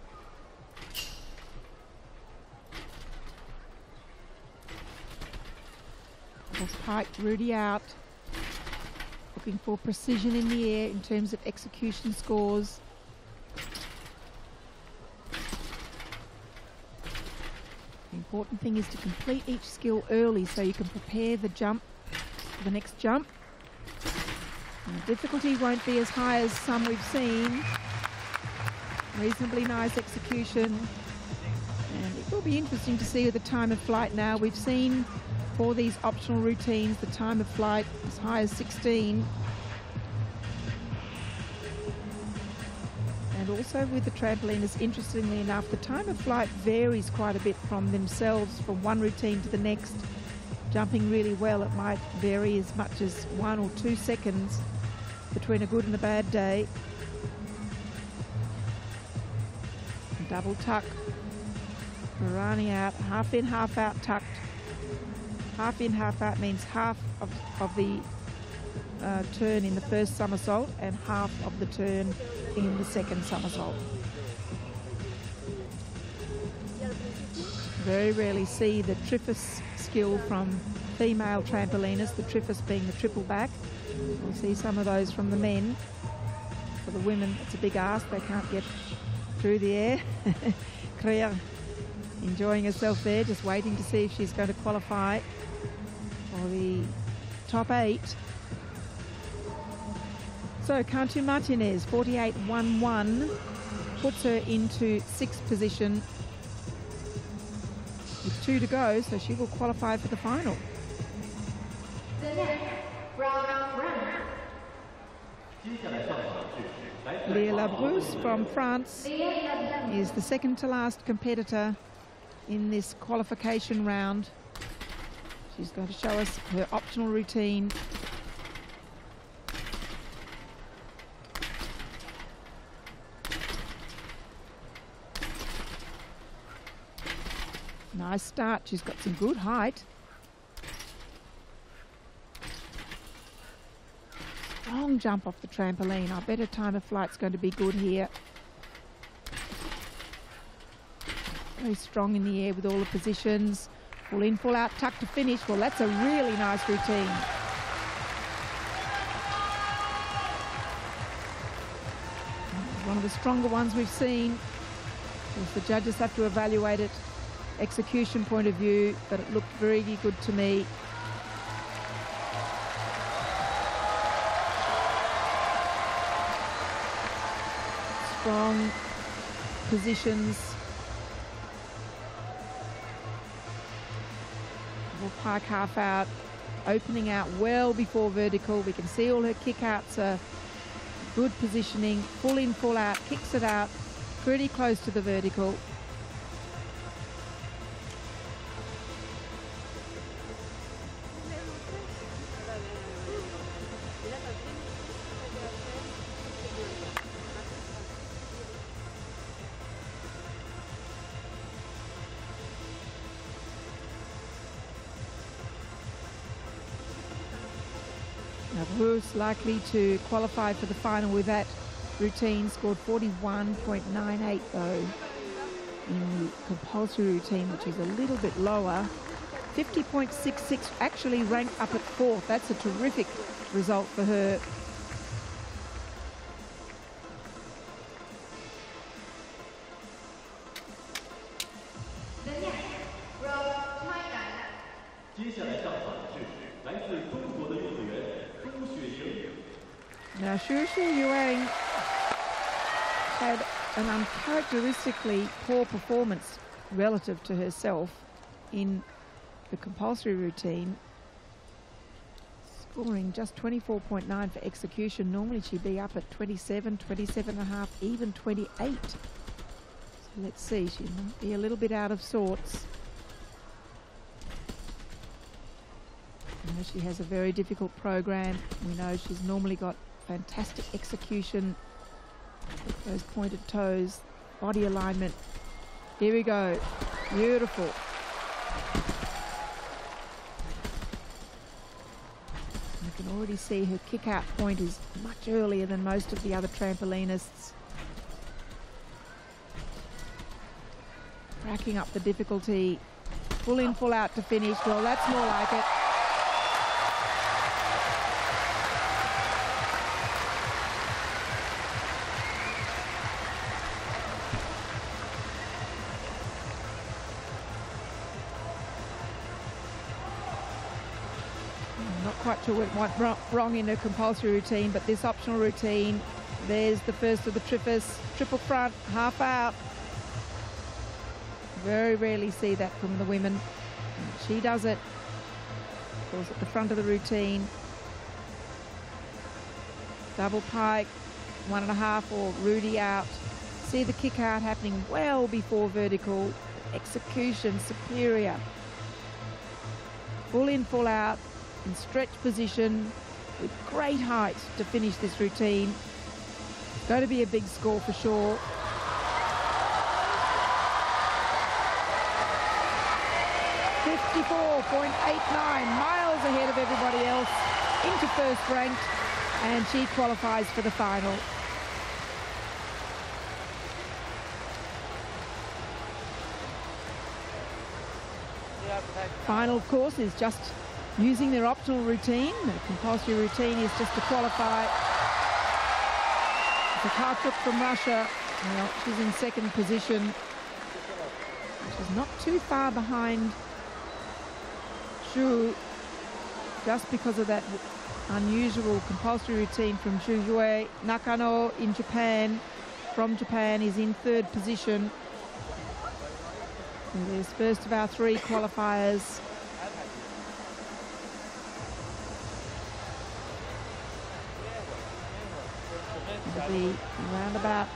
A: Just piked Rudy out. Looking for precision in the air in terms of execution scores. The important thing is to complete each skill early so you can prepare the jump for the next jump. And the difficulty won't be as high as some we've seen. Reasonably nice execution, and it will be interesting to see with the time of flight now. We've seen for these optional routines the time of flight as high as 16, and also with the trampoliners, interestingly enough, the time of flight varies quite a bit from themselves from one routine to the next. jumping really well. It might vary as much as 1 or 2 seconds between a good and a bad day. Double tuck. Marani out, half in, half out tucked. Half in, half out means half of the turn in the first somersault and half of the turn in the second somersault. Very rarely see the triffus skill from female trampoliners, the triffus being the triple back. We'll see some of those from the men. For the women, it's a big ask. They can't get through the air. Claire enjoying herself there, just waiting to see if she's going to qualify for the top 8. So Cantu Martinez, 48.11, puts her into 6th position with 2 to go, so she will qualify for the final. Léa Labrousse from France is the second to last competitor in this qualification round. She's going to show us her optional routine. Nice start. She's got some good height. Strong jump off the trampoline. I bet her time of flight's going to be good here. Very strong in the air with all the positions. Full in, full out, tuck to finish. Well, that's a really nice routine. One of the stronger ones we've seen. Of course, the judges have to evaluate it execution point of view, but it looked very good to me. Strong positions. Double pike half out, opening out well before vertical. We can see all her kick outs are good positioning. Full in, full out, kicks it out, pretty close to the vertical. Bruce likely to qualify for the final with that routine. Scored 41.98 though in the compulsory routine, which is a little bit lower. 50.66, actually ranked up at 4th. That's a terrific result for her. Now, Xu Yuang had an uncharacteristically poor performance relative to herself in the compulsory routine, scoring just 24.9 for execution. Normally she'd be up at 27, 27.5, even 28. So let's see, she might be a little bit out of sorts. You know, she has a very difficult program. We know she's normally got fantastic execution with those pointed toes, body alignment. Here we go. Beautiful. You can already see her kick out point is much earlier than most of the other trampolinists. Racking up the difficulty. Full in, full out to finish. Well, that's more like it. Quite sure what went wrong in her compulsory routine, but this optional routine, there's the first of the triffus, triple front, half out. Very rarely see that from the women. And she does it, of course, at the front of the routine. Double pike, 1.5 or Rudy out. See the kick out happening well before vertical. Execution superior. full in, full out, in stretch position, with great height to finish this routine. It's going to be a big score for sure. .89, miles ahead of everybody else, into first ranked, and she qualifies for the final. Final, of course, is just using their optional routine. The compulsory routine is just to qualify. Zakharchuk from Russia, well, she's in second position. She's not too far behind Zhu, just because of that unusual compulsory routine from Zhu Yue. Nakano in Japan, from Japan, is in third position. And there's first of our three qualifiers. It'll be around about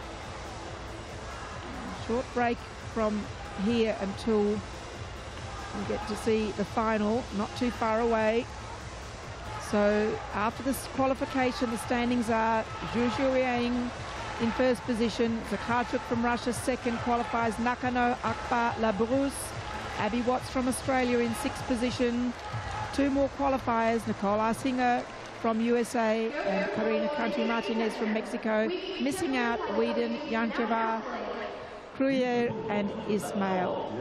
A: a short break from here until we get to see the final, not too far away. So after this qualification, the standings are Zhu Zhuoying in first position, Zakharchuk from Russia second, qualifies Nakano, Akbar, Labrousse, Abby Watts from Australia in sixth position. Two more qualifiers, Nicole Arsinger from USA and Karina Cantu-Martinez from Mexico. Missing out, Whedon, Yancheva, Cruyer and Ismail.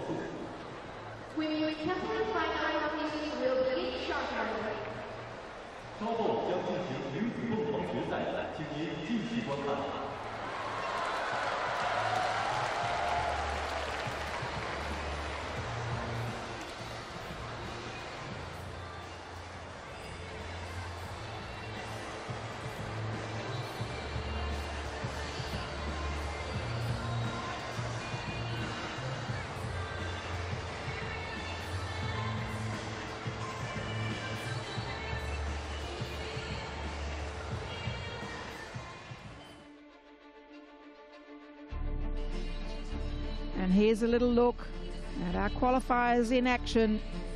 A: And here's a little look at our qualifiers in action.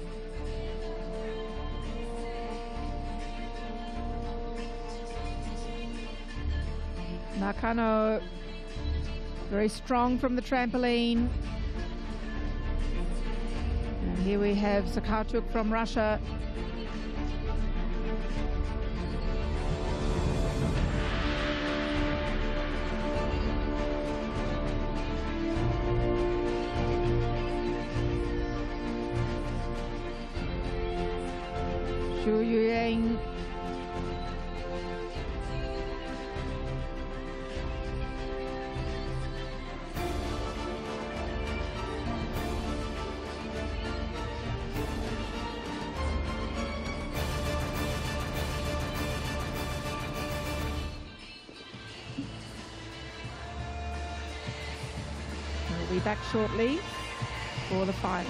A: Nakano, very strong from the trampoline. And here we have Zakharchuk from Russia. Zhu Yuang. We'll be back shortly for the finals.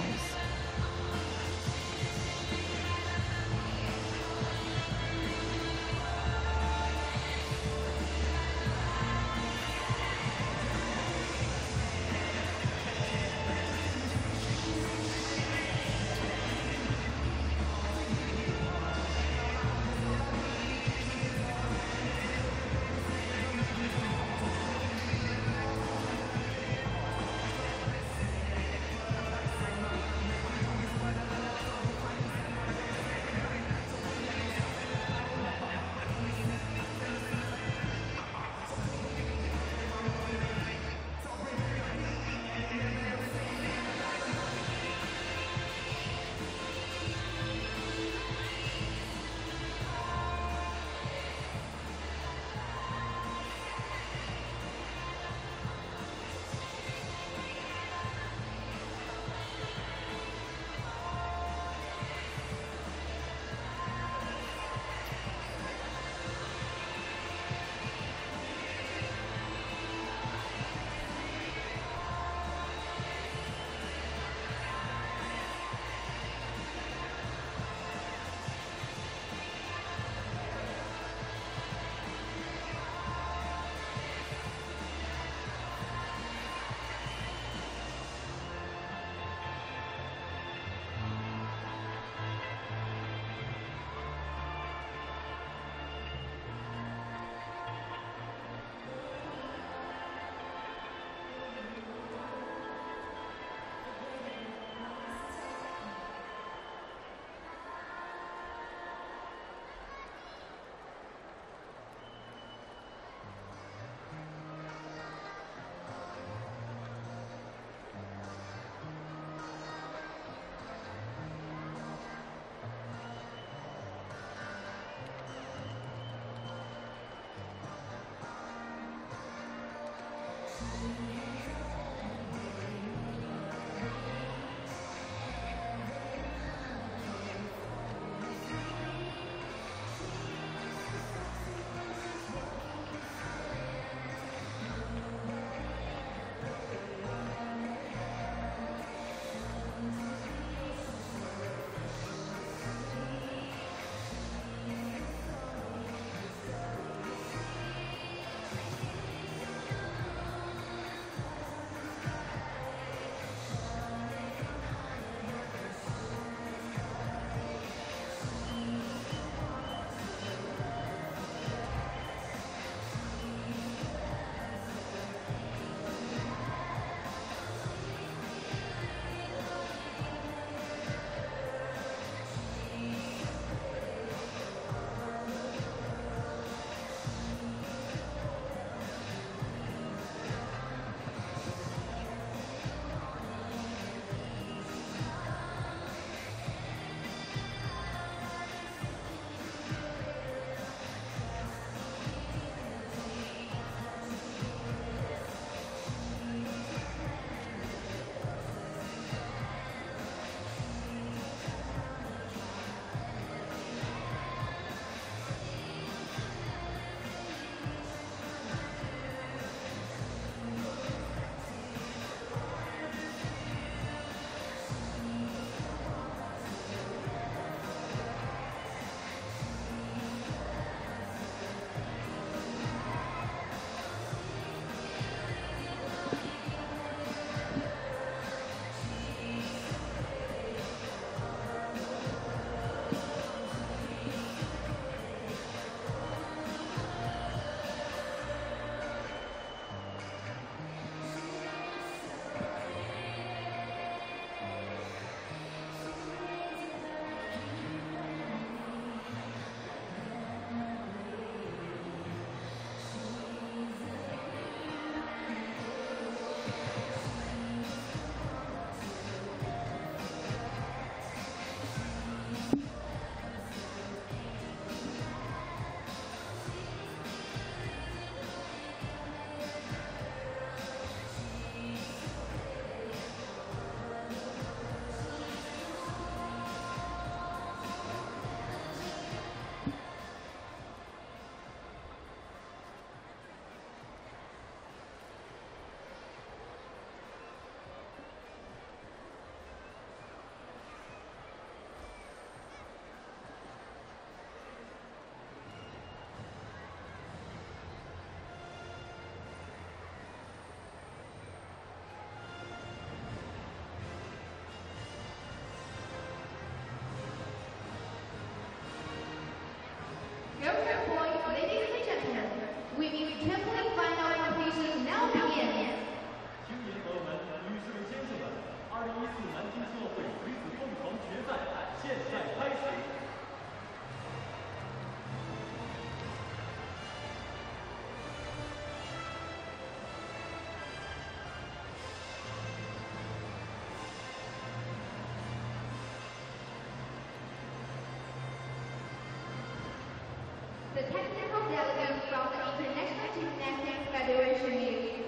B: The technical delegate from the International Gymnastics Federation is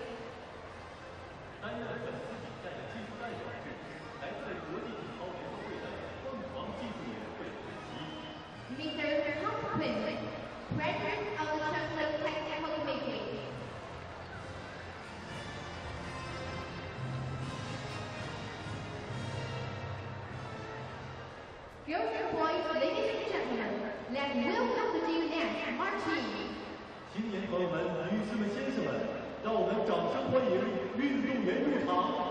B: Mr. Trampoline, President of the Trampoline Technical Committee. Girls and boys, ladies and gentlemen, let's welcome the gymnast Nanjing.
C: 青年朋友们、女士们、先生们，让我们掌声欢迎运动员入场。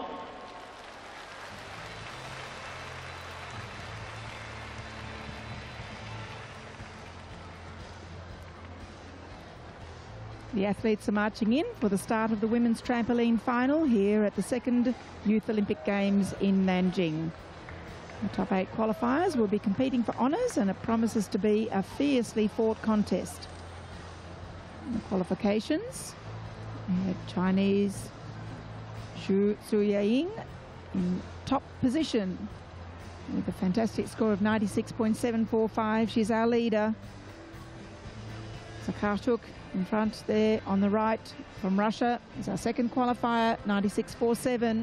A: The athletes are marching in for the start of the women's trampoline final here at the second Youth Olympic Games in Nanjing. The top 8 qualifiers will be competing for honours, and it promises to be a fiercely fought contest. In the qualifications, we had Chinese Xu Zuying in top position with a fantastic score of 96.745. She's our leader. Zakharchuk in front there on the right from Russia is our second qualifier, 96.47.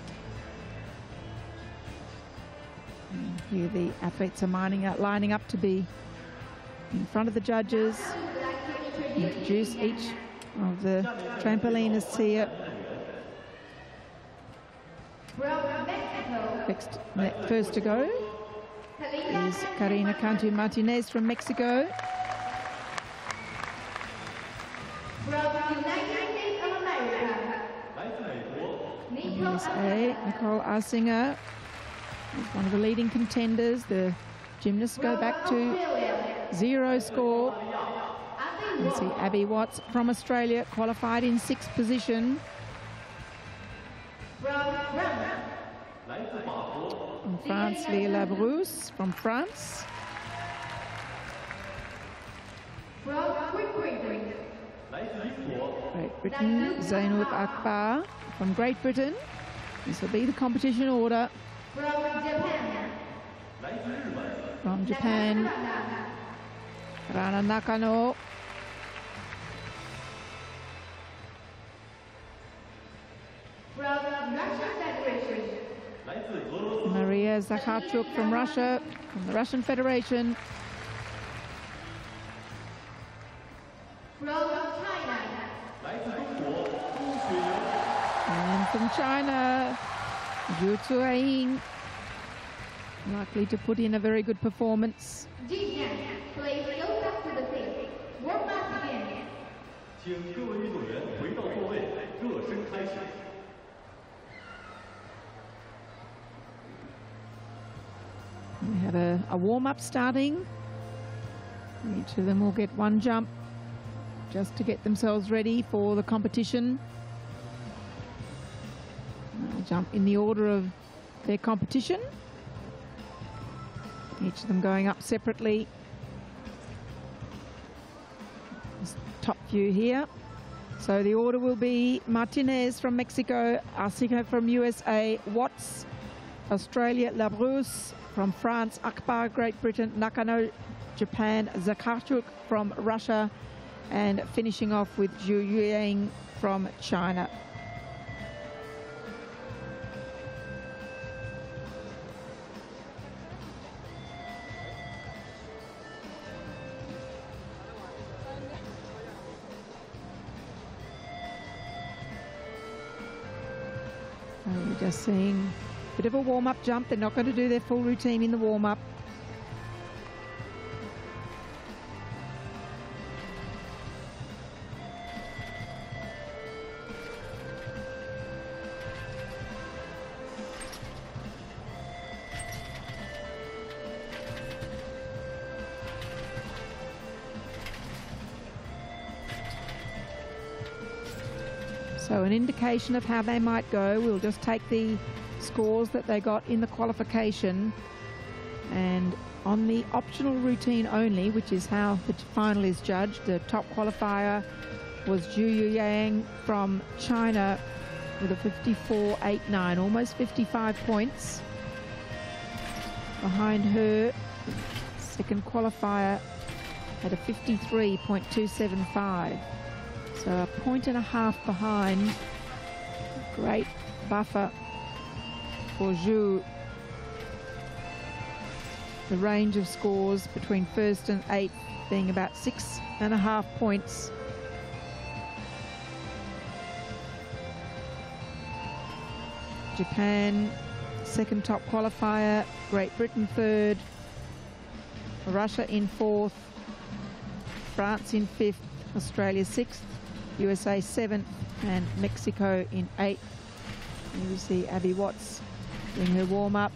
A: Here the athletes are lining up to be in front of the judges. Introduce each of the trampolinists here. First to go is Karina Cantu Martinez from Mexico. USA, Nicole Arsinger is one of the leading contenders. The gymnasts go back to 0 score. You see Abby Watts from Australia qualified in 6th position. From France, Léa Labrousse from France. Great Britain, Zainab Akbar from Great Britain. This will be the competition order. From Japan, Rana Nakano. Maria Zakharchuk from Russia, from the Russian Federation. And from China, Zhu Zuoying, likely to put in a very good performance.
B: Please go back to the seat. Warm up again.
C: 请各位运动员回到座位，热身开始。
A: We have a warm-up starting. Each of them will get one jump just to get themselves ready for the competition. They'll jump in the order of their competition. Each of them going up separately. This top view here. So the order will be Martinez from Mexico, Arsinger from USA, Watts, Australia, Labrousse from France, Akbar, Great Britain, Nakano, Japan, Zakharchuk from Russia, and finishing off with Zhu Yueying from China. We're just seeing a bit of a warm-up jump. They're not going to do their full routine in the warm-up. So an indication of how they might go. We'll just take the scores that they got in the qualification, and on the optional routine only, which is how the final is judged, the top qualifier was Zhu Yueying from China with a 54.89, almost 55 points. Behind her, second qualifier had a 53.275. So a point and a half behind. Great buffer for Zhu. The range of scores between first and eighth being about 6.5 points. Japan, second top qualifier. Great Britain third. Russia in fourth. France in fifth. Australia sixth. USA 7th, and Mexico in 8th. Here we see Abby Watts doing her warm-up.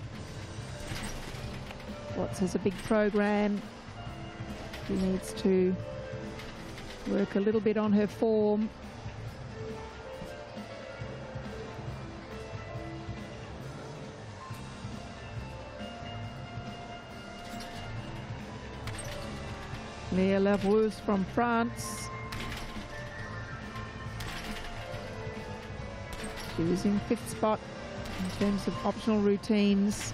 A: Watts has a big program. She needs to work a little bit on her form. Léa Labrousse from France. She was in 5th spot in terms of optional routines.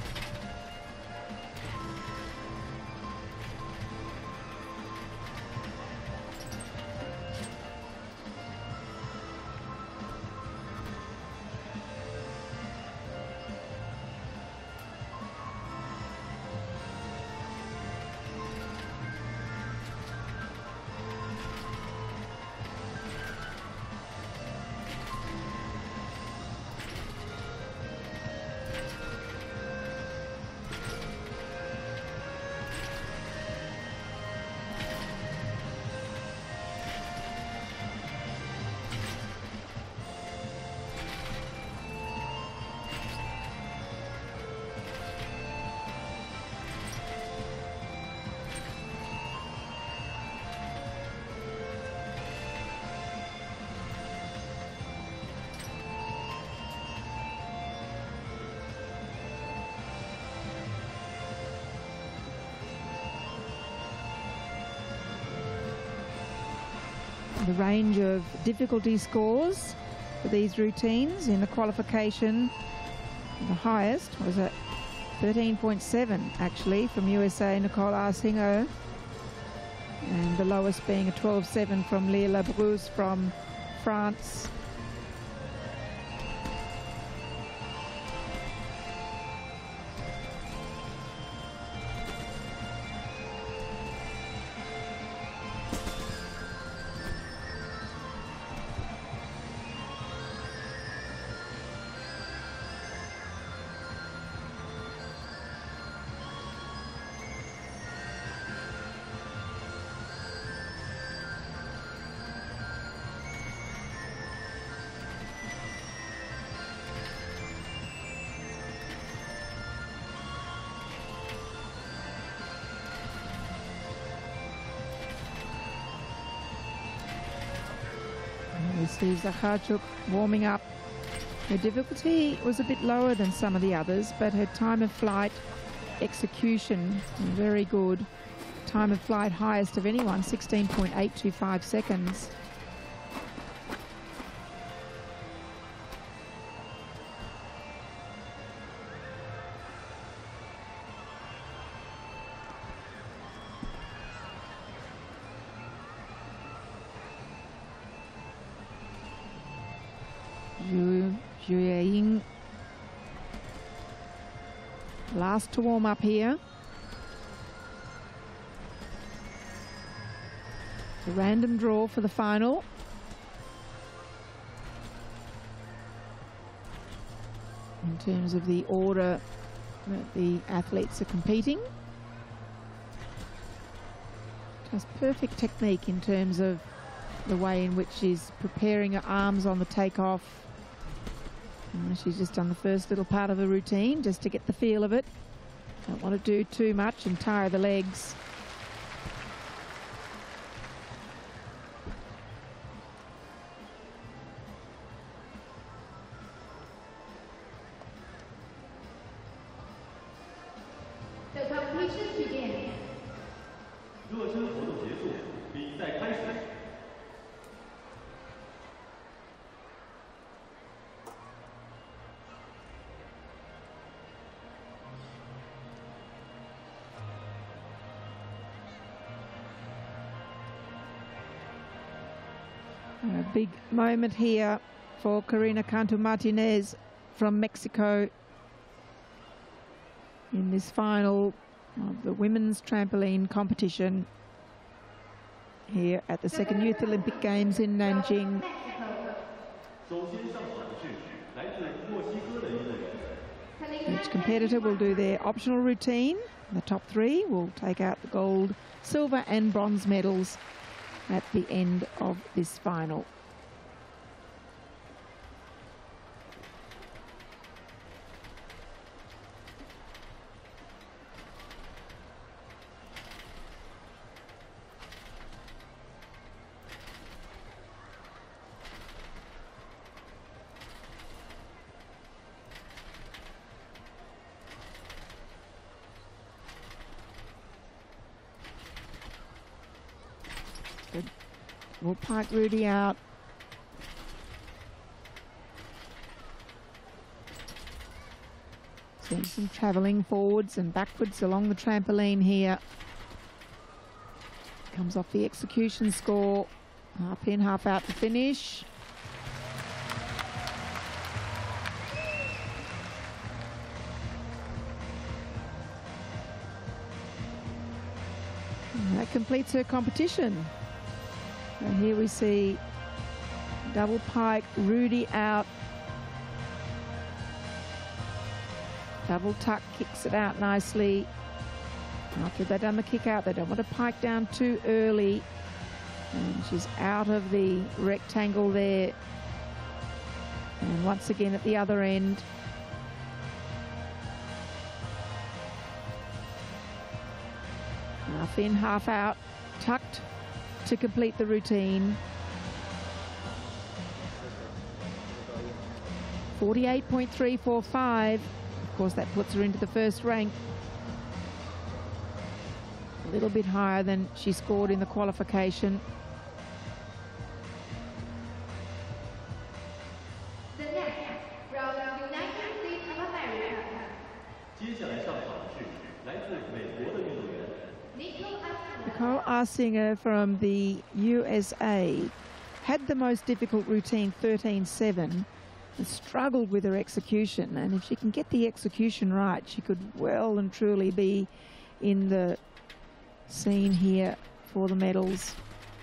A: the range of difficulty scores for these routines. In the qualification, the highest was at 13.7 actually from USA Nicole Arsingo, and the lowest being a 12.7 from Léa Labrousse from France. We see Zacharchuk warming up. Her difficulty was a bit lower than some of the others, but her time of flight execution very good. Time of flight highest of anyone, 16.825 seconds. Ying, last to warm up here. It's a random draw for the final. In terms of the order that the athletes are competing. Just perfect technique in terms of the way in which she's preparing her arms on the takeoff. She's just done the first little part of the routine just to get the feel of it. Don't want to do too much and tire the legs.
B: The competition begins.
C: 热身活动结束，比赛开始。
A: A big moment here for Karina Cantu-Martinez from Mexico in this final of the women's trampoline competition here at the Second Youth Olympic Games in Nanjing.
C: 首先上场的是来自墨西哥的运动员。
A: Each competitor will do their optional routine. The top three will take out the gold, silver and bronze medals at the end of this final. Good. We'll pike Rudy out. Seeing some travelling forwards and backwards along the trampoline here. Comes off the execution score. Half in, half out to finish. And that completes her competition. And here we see double pike, Rudy out. Double tuck, kicks it out nicely. After they've done the kick out, they don't want to pike down too early. And she's out of the rectangle there. And once again at the other end. Half in, half out, tucked to complete the routine. 48.345. Of course, that puts her into the first rank. A little bit higher than she scored in the qualification. Nicole Arsinger from the USA had the most difficult routine, 13.7, and struggled with her execution. And if she can get the execution right, she could well and truly be in the scene here for the medals.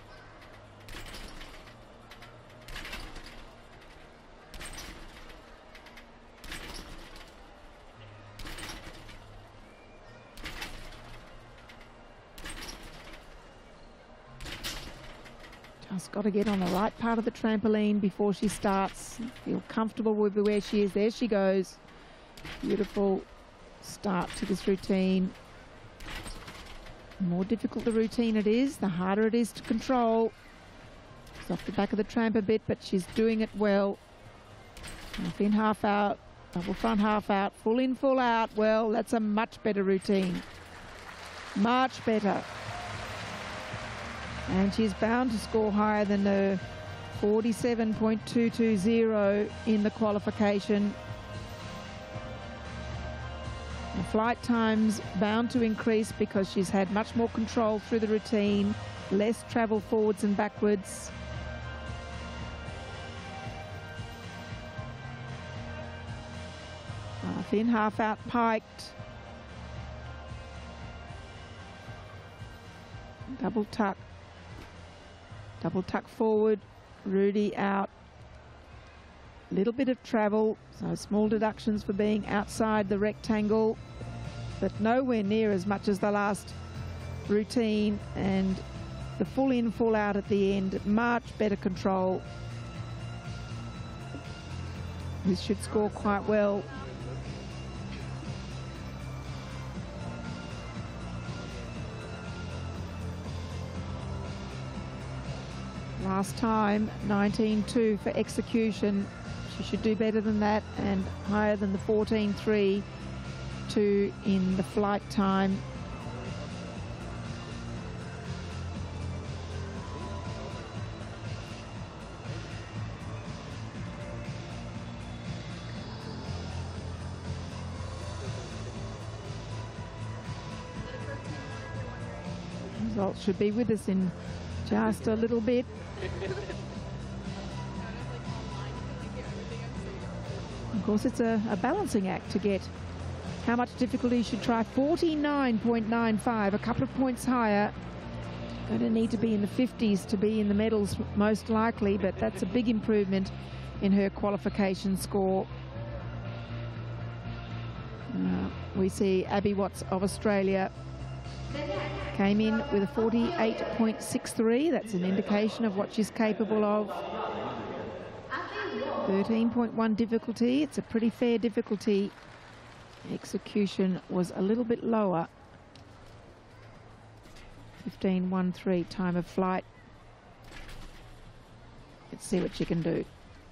A: Just got to get on the right part of the trampoline before she starts. Feel comfortable with where she is. There she goes. Beautiful start to this routine. The more difficult the routine it is, the harder it is to control. It's off the back of the tramp a bit, but she's doing it well. Half in, half out. Double front, half out. Full in, full out. Well, that's a much better routine. Much better. And she's bound to score higher than her 47.220 in the qualification. The flight time's bound to increase because she's had much more control through the routine, less travel forwards and backwards. Half in, half out, piked. Double tuck. Double tuck forward, Rudy out. Little bit of travel, so small deductions for being outside the rectangle, but nowhere near as much as the last routine. And the full in, full out at the end, much better control. This should score quite well. Last time, 19.2 for execution. She should do better than that and higher than the 14.3.2 in the flight time. Results should be with us in just a little bit. Of course, it's a balancing act to get how much difficulty you should try. 49.95, a couple of points higher. Going to need to be in the 50s to be in the medals most likely, but that's a big improvement in her qualification score. We see Abby Watts of Australia came in with a 48.63. That's an indication of what she's capable of. 13.1 difficulty. It's a pretty fair difficulty. Execution was a little bit lower. 15.13 time of flight. Let's see what she can do.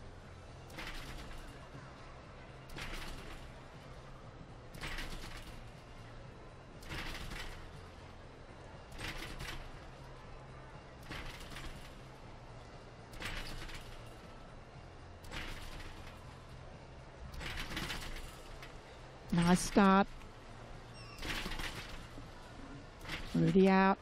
A: Nice start. Rudy out.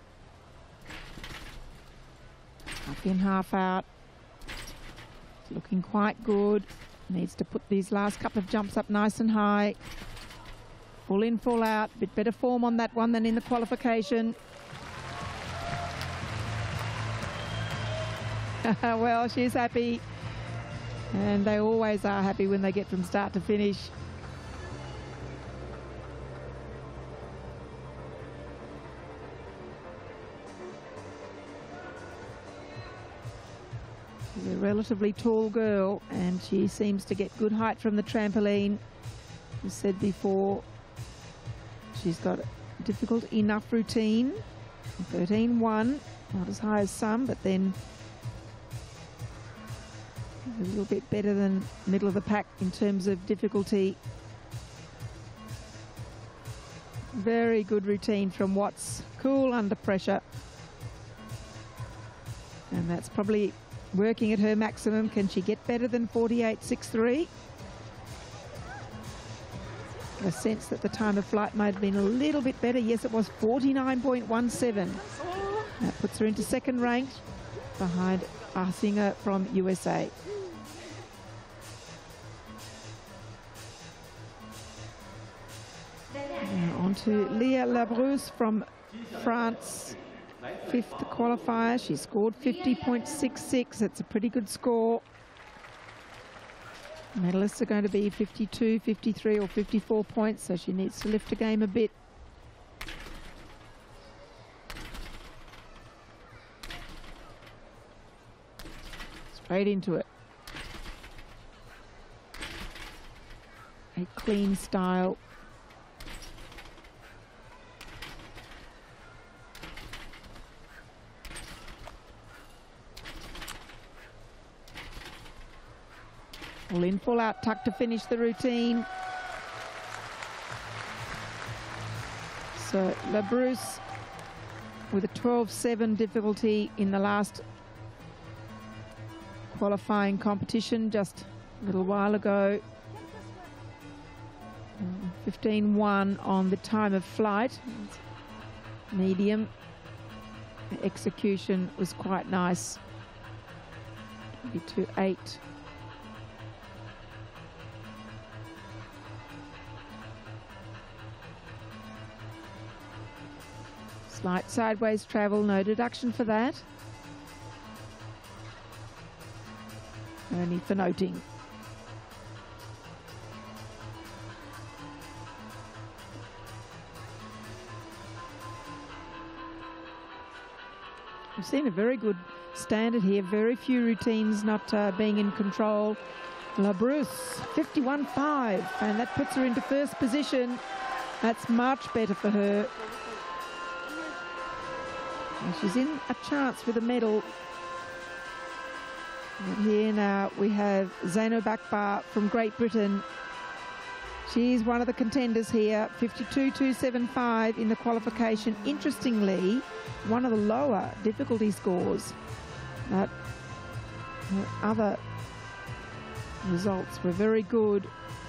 A: Half in, half out. It's looking quite good. Needs to put these last couple of jumps up nice and high. Full in, full out. Bit better form on that one than in the qualification. Well, she's happy. And they always are happy when they get from start to finish. She's a relatively tall girl and she seems to get good height from the trampoline. As said before, she's got a difficult enough routine. 13.1, not as high as some, but then a little bit better than middle of the pack in terms of difficulty. Very good routine from Watts. Cool under pressure. And that's probably working at her maximum. Can she get better than 48.63? A sense that the time of flight might have been a little bit better. Yes, it was 49.17. That puts her into second ranked behind Arsinger from USA. Now on to Leah Labrousse from France, fifth qualifier. She scored 50.66. That's a pretty good score. Medalists are going to be 52, 53 or 54 points, so she needs to lift her game a bit. Straight into it. A clean style. Full in, full out tuck to finish the routine. So Labrousse with a 12-7 difficulty in the last qualifying competition just a little while ago. 15-1 on the time of flight. Medium. The execution was quite nice. 22-8. Slight sideways travel, no deduction for that. Only for noting. We've seen a very good standard here, very few routines not being in control. Labrousse, 51.5, and that puts her into first position. That's much better for her. And she's in a chance with a medal. And here now we have Zainab Akbar from Great Britain. She's one of the contenders here, 52.275 in the qualification. Interestingly, one of the lower difficulty scores. But her other results were very good.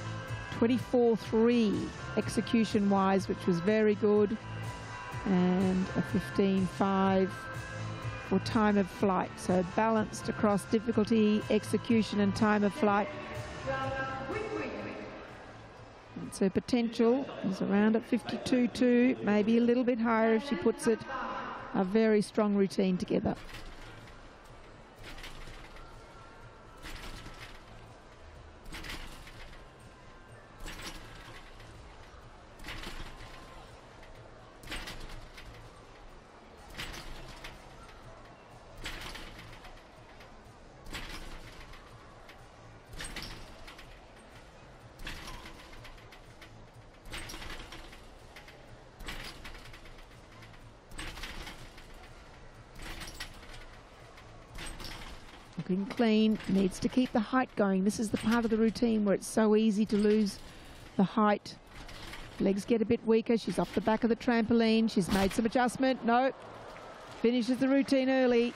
A: 24.3 execution-wise, which was very good. And a 15.5 for time of flight. So balanced across difficulty, execution and time of flight. And so potential is around at 52.2, maybe a little bit higher if she puts it. A very strong routine together. Looking clean, needs to keep the height going. This is the part of the routine where it's so easy to lose the height. Legs get a bit weaker. She's off the back of the trampoline. She's made some adjustment. No, finishes the routine early.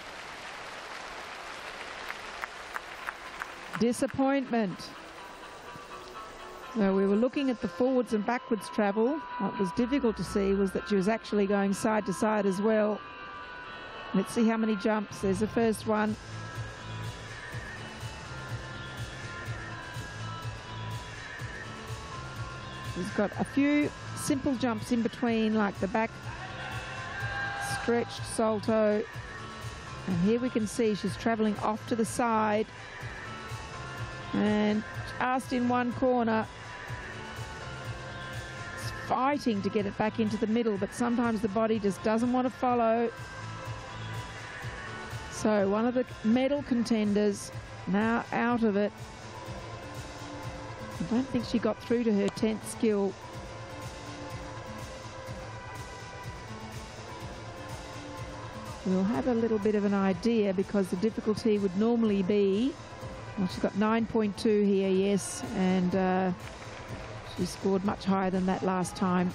A: Disappointment. So we were looking at the forwards and backwards travel. What was difficult to see was that she was actually going side to side as well. Let's see how many jumps. There's the first one. She's got a few simple jumps in between, like the back stretched salto. And here we can see she's travelling off to the side and just in one corner. It's fighting to get it back into the middle, but sometimes the body just doesn't want to follow. So one of the medal contenders now out of it. I don't think she got through to her 10th skill. We'll have a little bit of an idea because the difficulty would normally be, well, she's got 9.2 here, yes, and she scored much higher than that last time.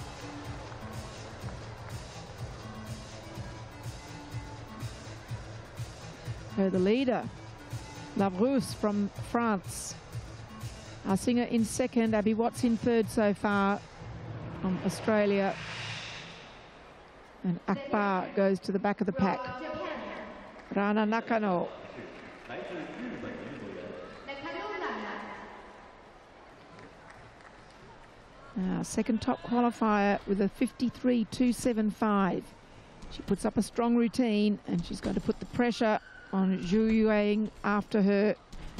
A: So the leader, Labrousse from France. Arsinger in second, Abby Watts in third so far from Australia. And Akbar goes to the back of the pack. Rana Nakano.
C: 来自日本的运动员。
A: Second top qualifier with a 53.275. She puts up a strong routine and she's going to put the pressure on Zhu Yuang after her.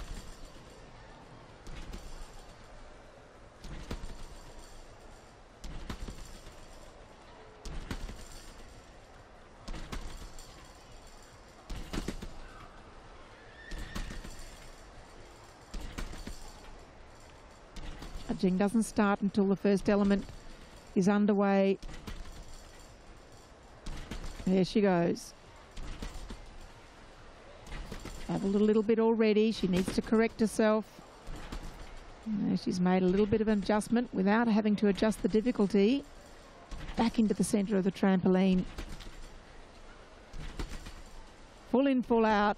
A: Nanjing doesn't start until the first element is underway. There she goes. Travelled a little bit already. She needs to correct herself. She's made a little bit of an adjustment without having to adjust the difficulty. Back into the centre of the trampoline. Full in, full out.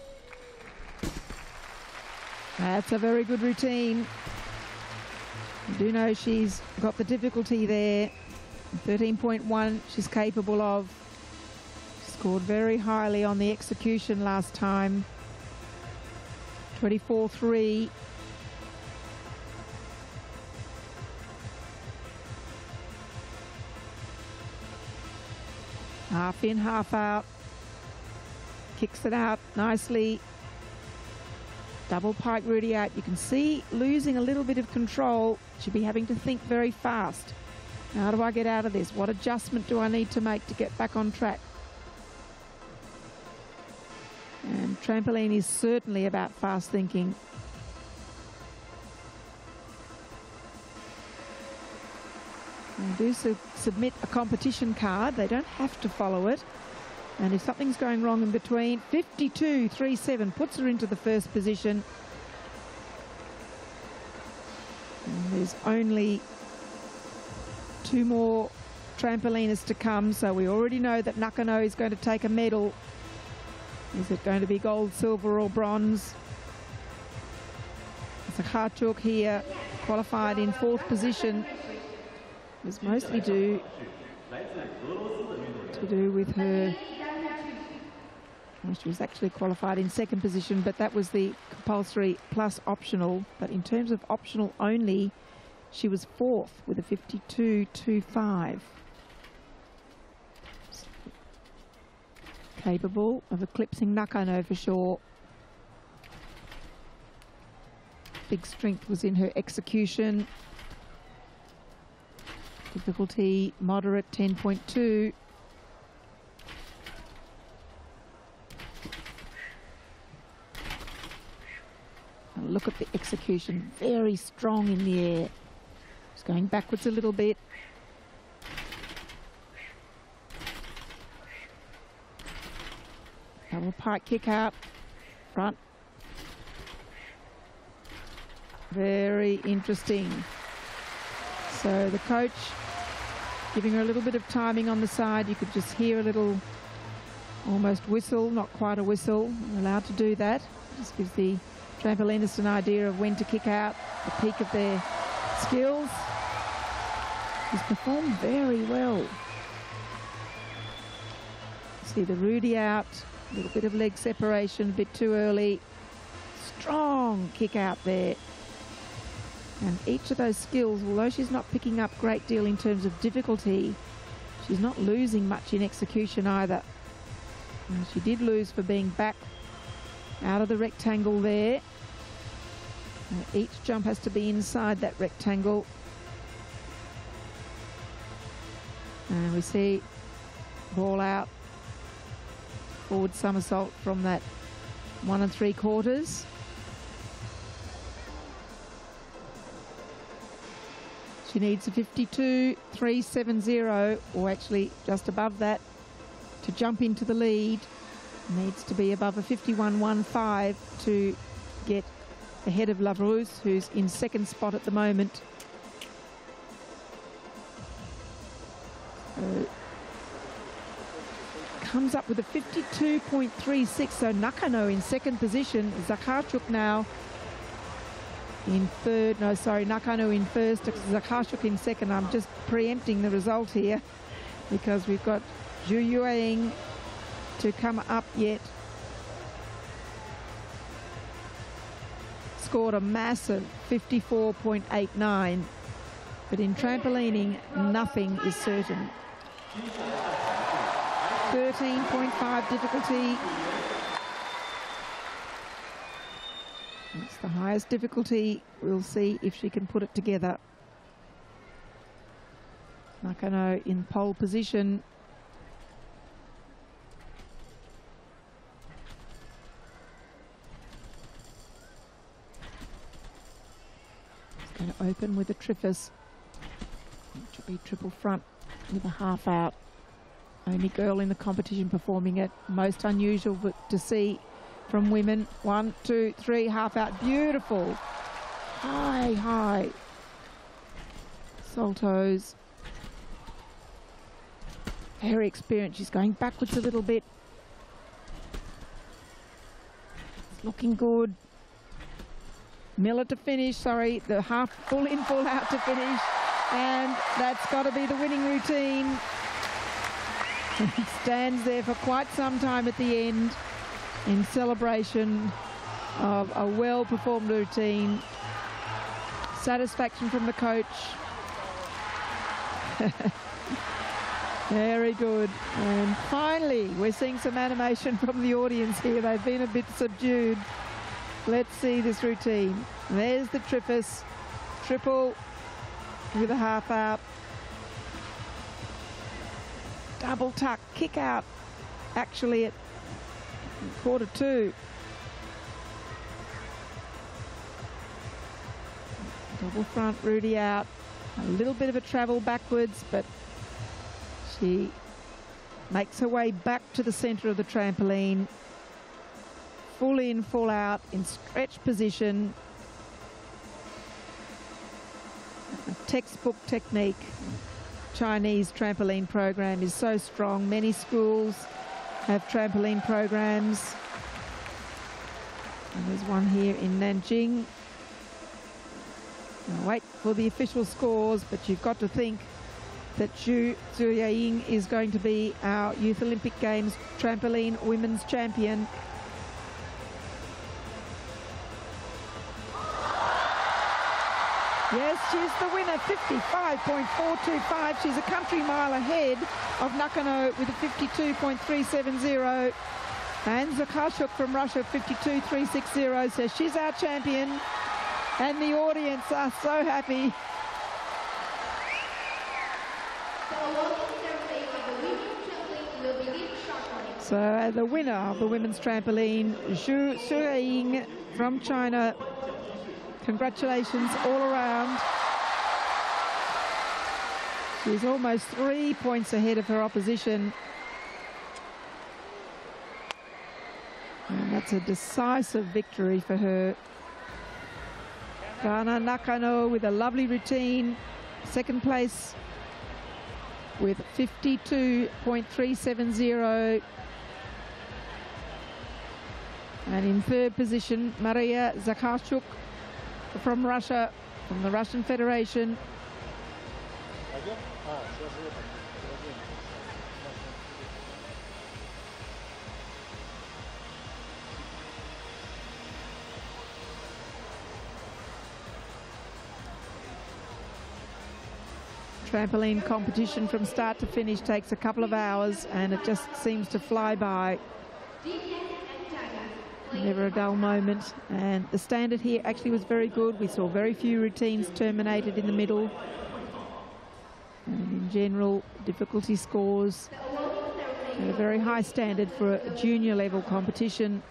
A: That's a very good routine. You do know she's got the difficulty there. 13.1 she's capable of. Scored very highly on the execution last time. 24.3. Half in, half out. Kicks it out nicely. Double pike Rudy out. You can see losing a little bit of control. She'll be having to think very fast. How do I get out of this? What adjustment do I need to make to get back on track? And trampoline is certainly about fast thinking. They do submit a competition card. They don't have to follow it. And if something's going wrong in between, 52.37 puts her into the first position. And there's only 2 more trampoliners to come, so we already know that Nakano is going to take a medal. Is it going to be gold, silver or bronze? Zakharchuk here, qualified in 4th position. It was mostly to do with her. Well, she was actually qualified in 2nd position, but that was the compulsory plus optional. But in terms of optional only, she was 4th with a 52.25. Capable of eclipsing Nakano for sure. Big strength was in her execution. Difficulty moderate, 10.2. Look at the execution, very strong in the air. Just going backwards a little bit. Double pike kick out, front. Very interesting. So the coach giving her a little bit of timing on the side. You could just hear a little almost whistle, not quite a whistle. We're allowed to do that. Just gives the trampolinist an idea of when to kick out, the peak of their skills. She's performed very well. See the Rudy out, a little bit of leg separation, a bit too early. Strong kick out there. And each of those skills, although she's not picking up a great deal in terms of difficulty, she's not losing much in execution either. And she did lose for being back out of the rectangle there. And each jump has to be inside that rectangle. And we see ball out, forward somersault from that 1 3/4. She needs a 52.370, or actually just above that, to jump into the lead. Needs to be above a 51.15 to get ahead of Lavrousse, who's in 2nd spot at the moment. Comes up with a 52.36, so Nakano in 2nd position. Zakharchuk now in 3rd. No, sorry, Nakano in 1st, Zakharchuk in 2nd. I'm just preempting the result here because we've got Zhu Yueying to come up yet. Scored a massive 54.89, but in trampolining, nothing is certain. 13.5 difficulty. It's the highest difficulty. We'll see if she can put it together. Nakano in pole position. It's going to open with a triffus. It should be triple front with a half out. Only girl in the competition performing it. Most unusual to see from women. 1, 2, 3, half out. Beautiful. High, high. Saltos. Very experienced. She's going backwards a little bit. It's looking good. Miller to finish. Sorry, the half full in, full out to finish. And that's got to be the winning routine. Stands there for quite some time at the end in celebration of a well-performed routine. Satisfaction from the coach. Very good. And finally, we're seeing some animation from the audience here. They've been a bit subdued. Let's see this routine. There's the triffus. Triple with a half out. Double tuck, kick out, actually at 4-2. Double front, Rudy out. A little bit of a travel backwards, but she makes her way back to the centre of the trampoline. Full in, full out, in stretch position. A textbook technique. Chinese trampoline program is so strong. Many schools have trampoline programs. And there's one here in Nanjing. I'll wait for the official scores, but you've got to think that Zhu Yueying is going to be our Youth Olympic Games trampoline women's champion. Yes, she's the winner, 55.425. She's a country mile ahead of Nakano with a 52.370. And Zakashuk from Russia, 52.360, says she's our champion. And the audience are so happy. So the winner of the women's trampoline, Zhu Yueying from China. Congratulations all around. She's almost 3 points ahead of her opposition. And that's a decisive victory for her. Rana Nakano with a lovely routine. Second place with 52.370. And in third position, Maria Zakharchuk from Russia, from the Russian Federation. Trampoline competition from start to finish takes a couple of hours, and it just seems to fly by. Never a dull moment. And the standard here actually was very good. We saw very few routines terminated in the middle. And in general, difficulty scores at a very high standard for a junior level competition.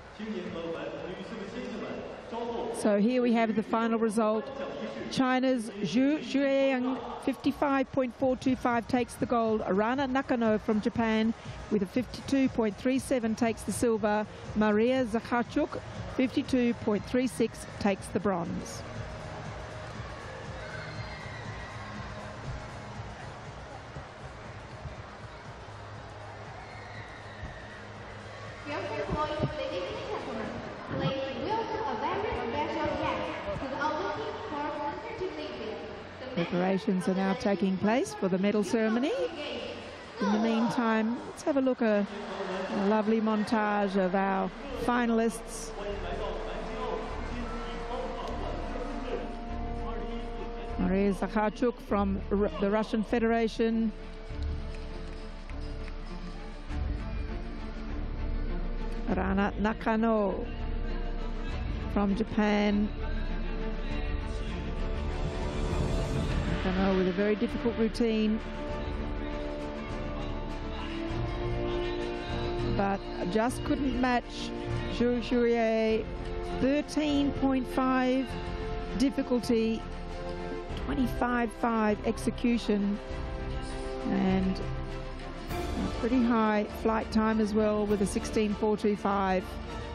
A: So here we have the final result. China's Zhu Yueying, 55.425, takes the gold. Rana Nakano from Japan with a 52.37 takes the silver. Maria Zakharchuk, 52.36, takes the bronze. Preparations are now taking place for the medal ceremony. In the meantime, let's have a look at a lovely montage of our finalists. Maria Zakharchuk from the Russian Federation. Rana Nakano from Japan. Nakano with a very difficult routine, but just couldn't match Zhu Xurie. 13.5 difficulty, 25.5 execution, and a pretty high flight time as well with a 16.425.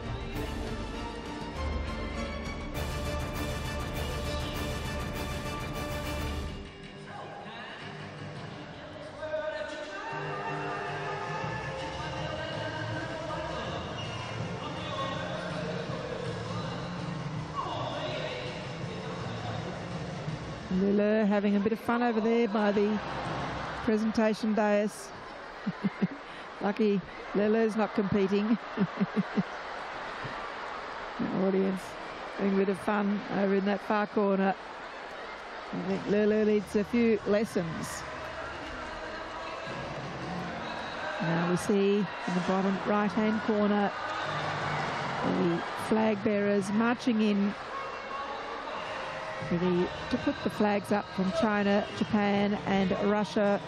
A: Lille having a bit of fun over there by the presentation dais. Lucky Lille's not competing. The audience having a bit of fun over in that far corner. I think Lille needs a few lessons. Now we see in the bottom right-hand corner the flag bearers marching in, ready to put the flags up from China, Japan and Russia.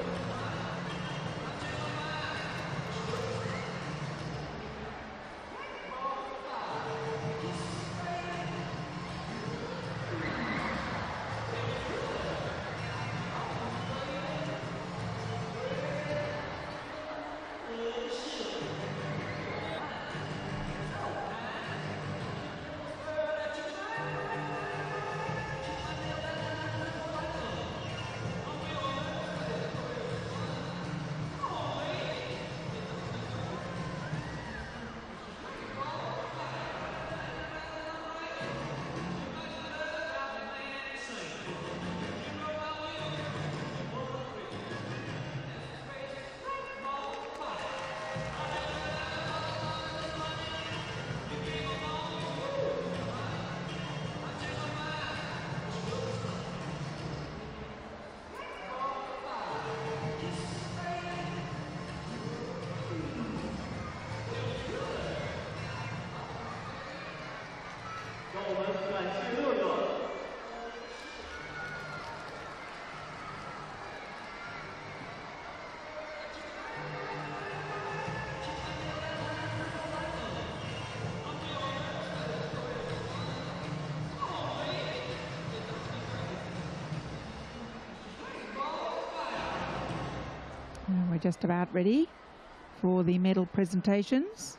A: We're just about ready for the medal presentations.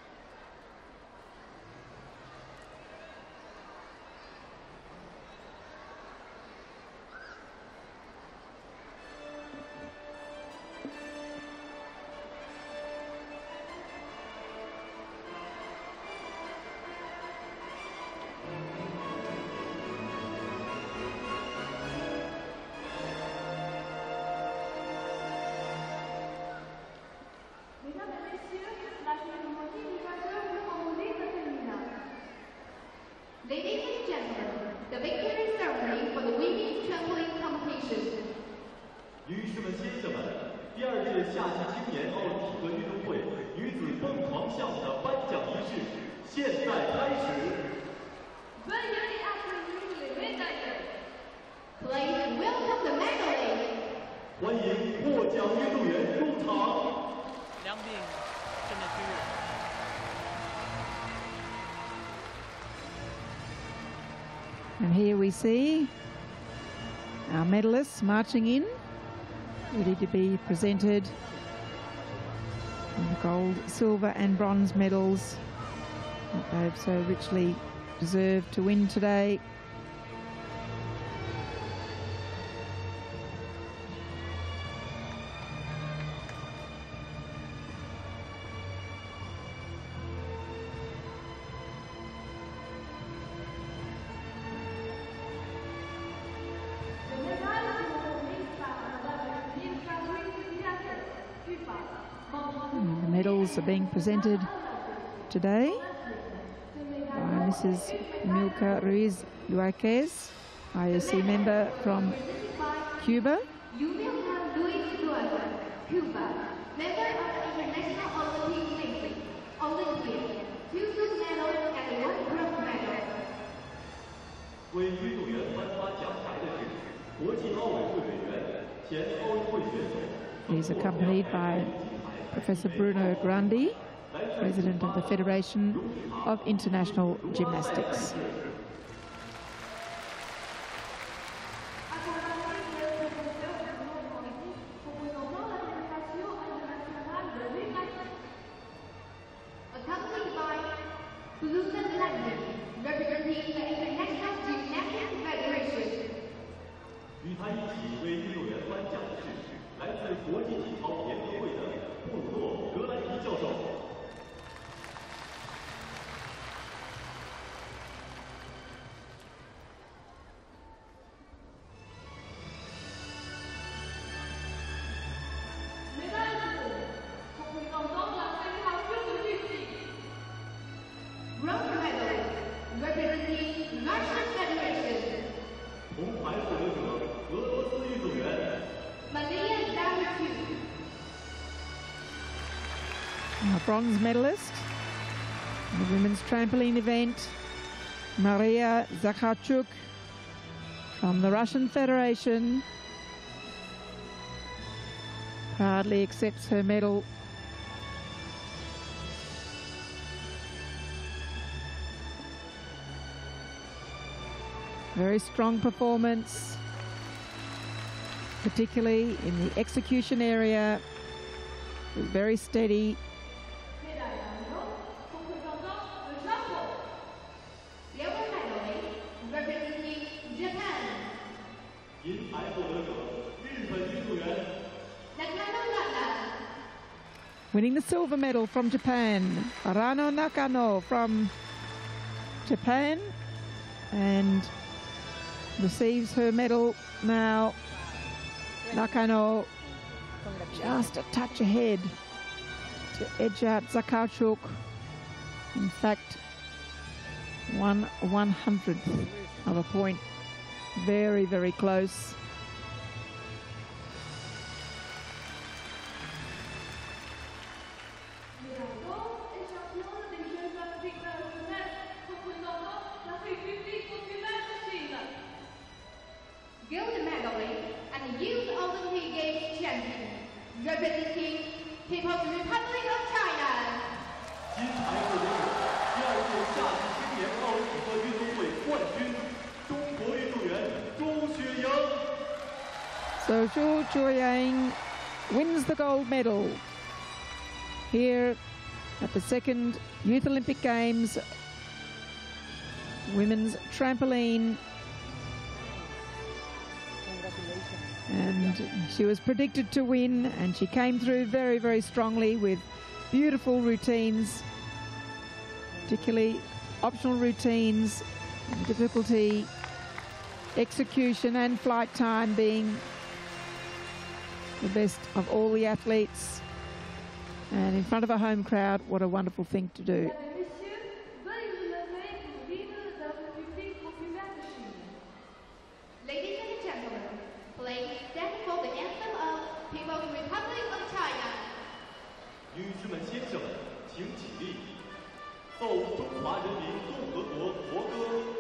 B: Ladies and gentlemen, the victory ceremony for the women's trampoline competition.
C: 女士们、先生们，第二届夏季青年奥林匹克运动会女子蹦床项目的颁奖仪式现在开始。
B: Please welcome the medalists.
C: 欢迎获奖运动员入场。
D: 两名正面区域。
A: And here we see our medalists marching in, ready to be presented. And the gold, silver and bronze medals that they've so richly deserved to win today. medals are being presented today by Mrs. Milka Ruiz Luarquez, IOC member from Cuba.
B: Cuba, member of the International Olympic Committee, Olympia, 2 gold medals and 1 bronze medal.
C: 为运动员颁发奖牌的是国际奥委会委员、前奥运会选手。
A: He's accompanied by Professor Bruno Grandi, President of the Federation of International Gymnastics.
B: Accompanied by Nanjing, representing the International Gymnastics Federation.
C: 与他一起为运动员颁奖的是来自国际体操联合会的布鲁诺·格兰迪教授。
B: Bronze medal, representing Russian Federation.
C: 铜牌获得者俄罗斯运动员
B: Maria Zaharchuk.
A: Our bronze medalist in the women's trampoline event, Maria Zakharchuk from the Russian Federation, proudly accepts her medal. Very strong performance, particularly in the execution area. Was very steady.
B: Silver medalist, representing Japan.
C: 银牌获得者日本运动员
A: Winning the silver medal from Japan, Arano Nakano from Japan, and receives her medal now. Nakano just a touch ahead to edge out Zakharchuk. In fact, 1/100th of a point. Very, very close.
B: Gold medalist and Youth Olympic Games champion, representing People's Republic of China.
C: 金牌获得者第2届夏季青年奥林匹克运动会冠军中国运动员周雪莹。
A: So Zhou Jueyang wins the gold medal here at the 2nd Youth Olympic Games women's trampoline. And she was predicted to win, and she came through very, very strongly with beautiful routines, particularly optional routines, difficulty, execution and flight time being the best of all the athletes. And in front of a home crowd, what a wonderful thing to do.
B: Ladies and gentlemen, please stand for the anthem of People's Republic of China.
C: 女士们、先生们，请起立，奏中华人民共和国国歌。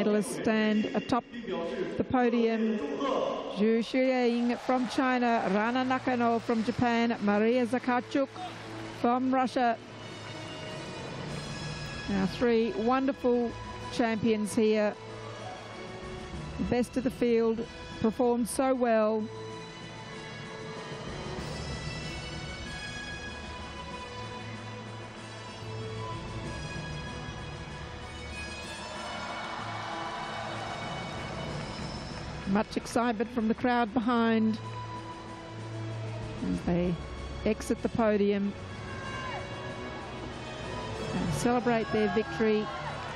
A: medalists stand atop the podium. Zhu Shiying from China, Rana Nakano from Japan, Maria Zakharchuk from Russia. Now, three wonderful champions here. The best of the field, performed so well. Much excitement from the crowd behind as they exit the podium and celebrate their victory.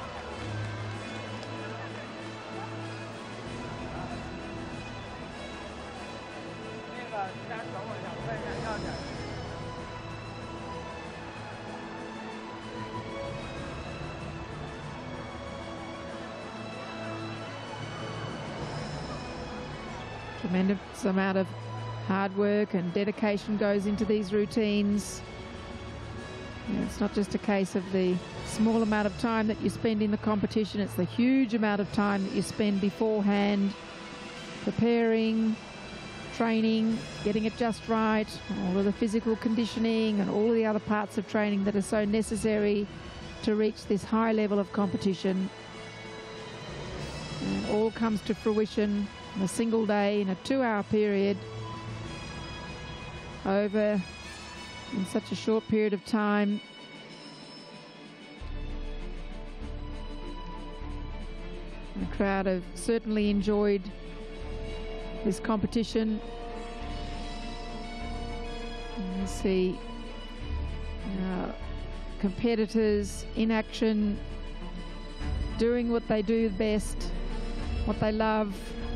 A: Tremendous amount of hard work and dedication goes into these routines. It's not just a case of the small amount of time that you spend in the competition, it's the huge amount of time that you spend beforehand, preparing, training, getting it just right, all of the physical conditioning and all the other parts of training that are so necessary to reach this high level of competition. And all comes to fruition in a single day, in a 2-hour period, over in such a short period of time. The crowd have certainly enjoyed this competition. You see competitors in action, doing what they do best, what they love.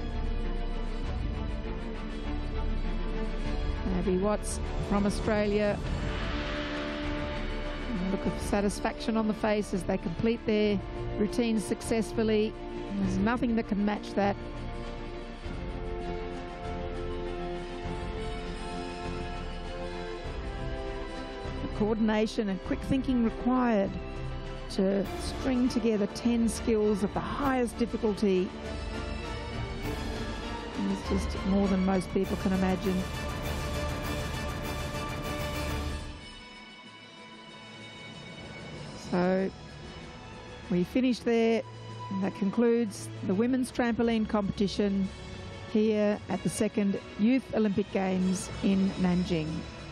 A: Abby Watts from Australia. And a look of satisfaction on the face as they complete their routines successfully. There's nothing that can match that. The coordination and quick thinking required to string together 10 skills of the highest difficulty is just more than most people can imagine. So we finish there. That concludes the women's trampoline competition here at the 2nd Youth Olympic Games in Nanjing.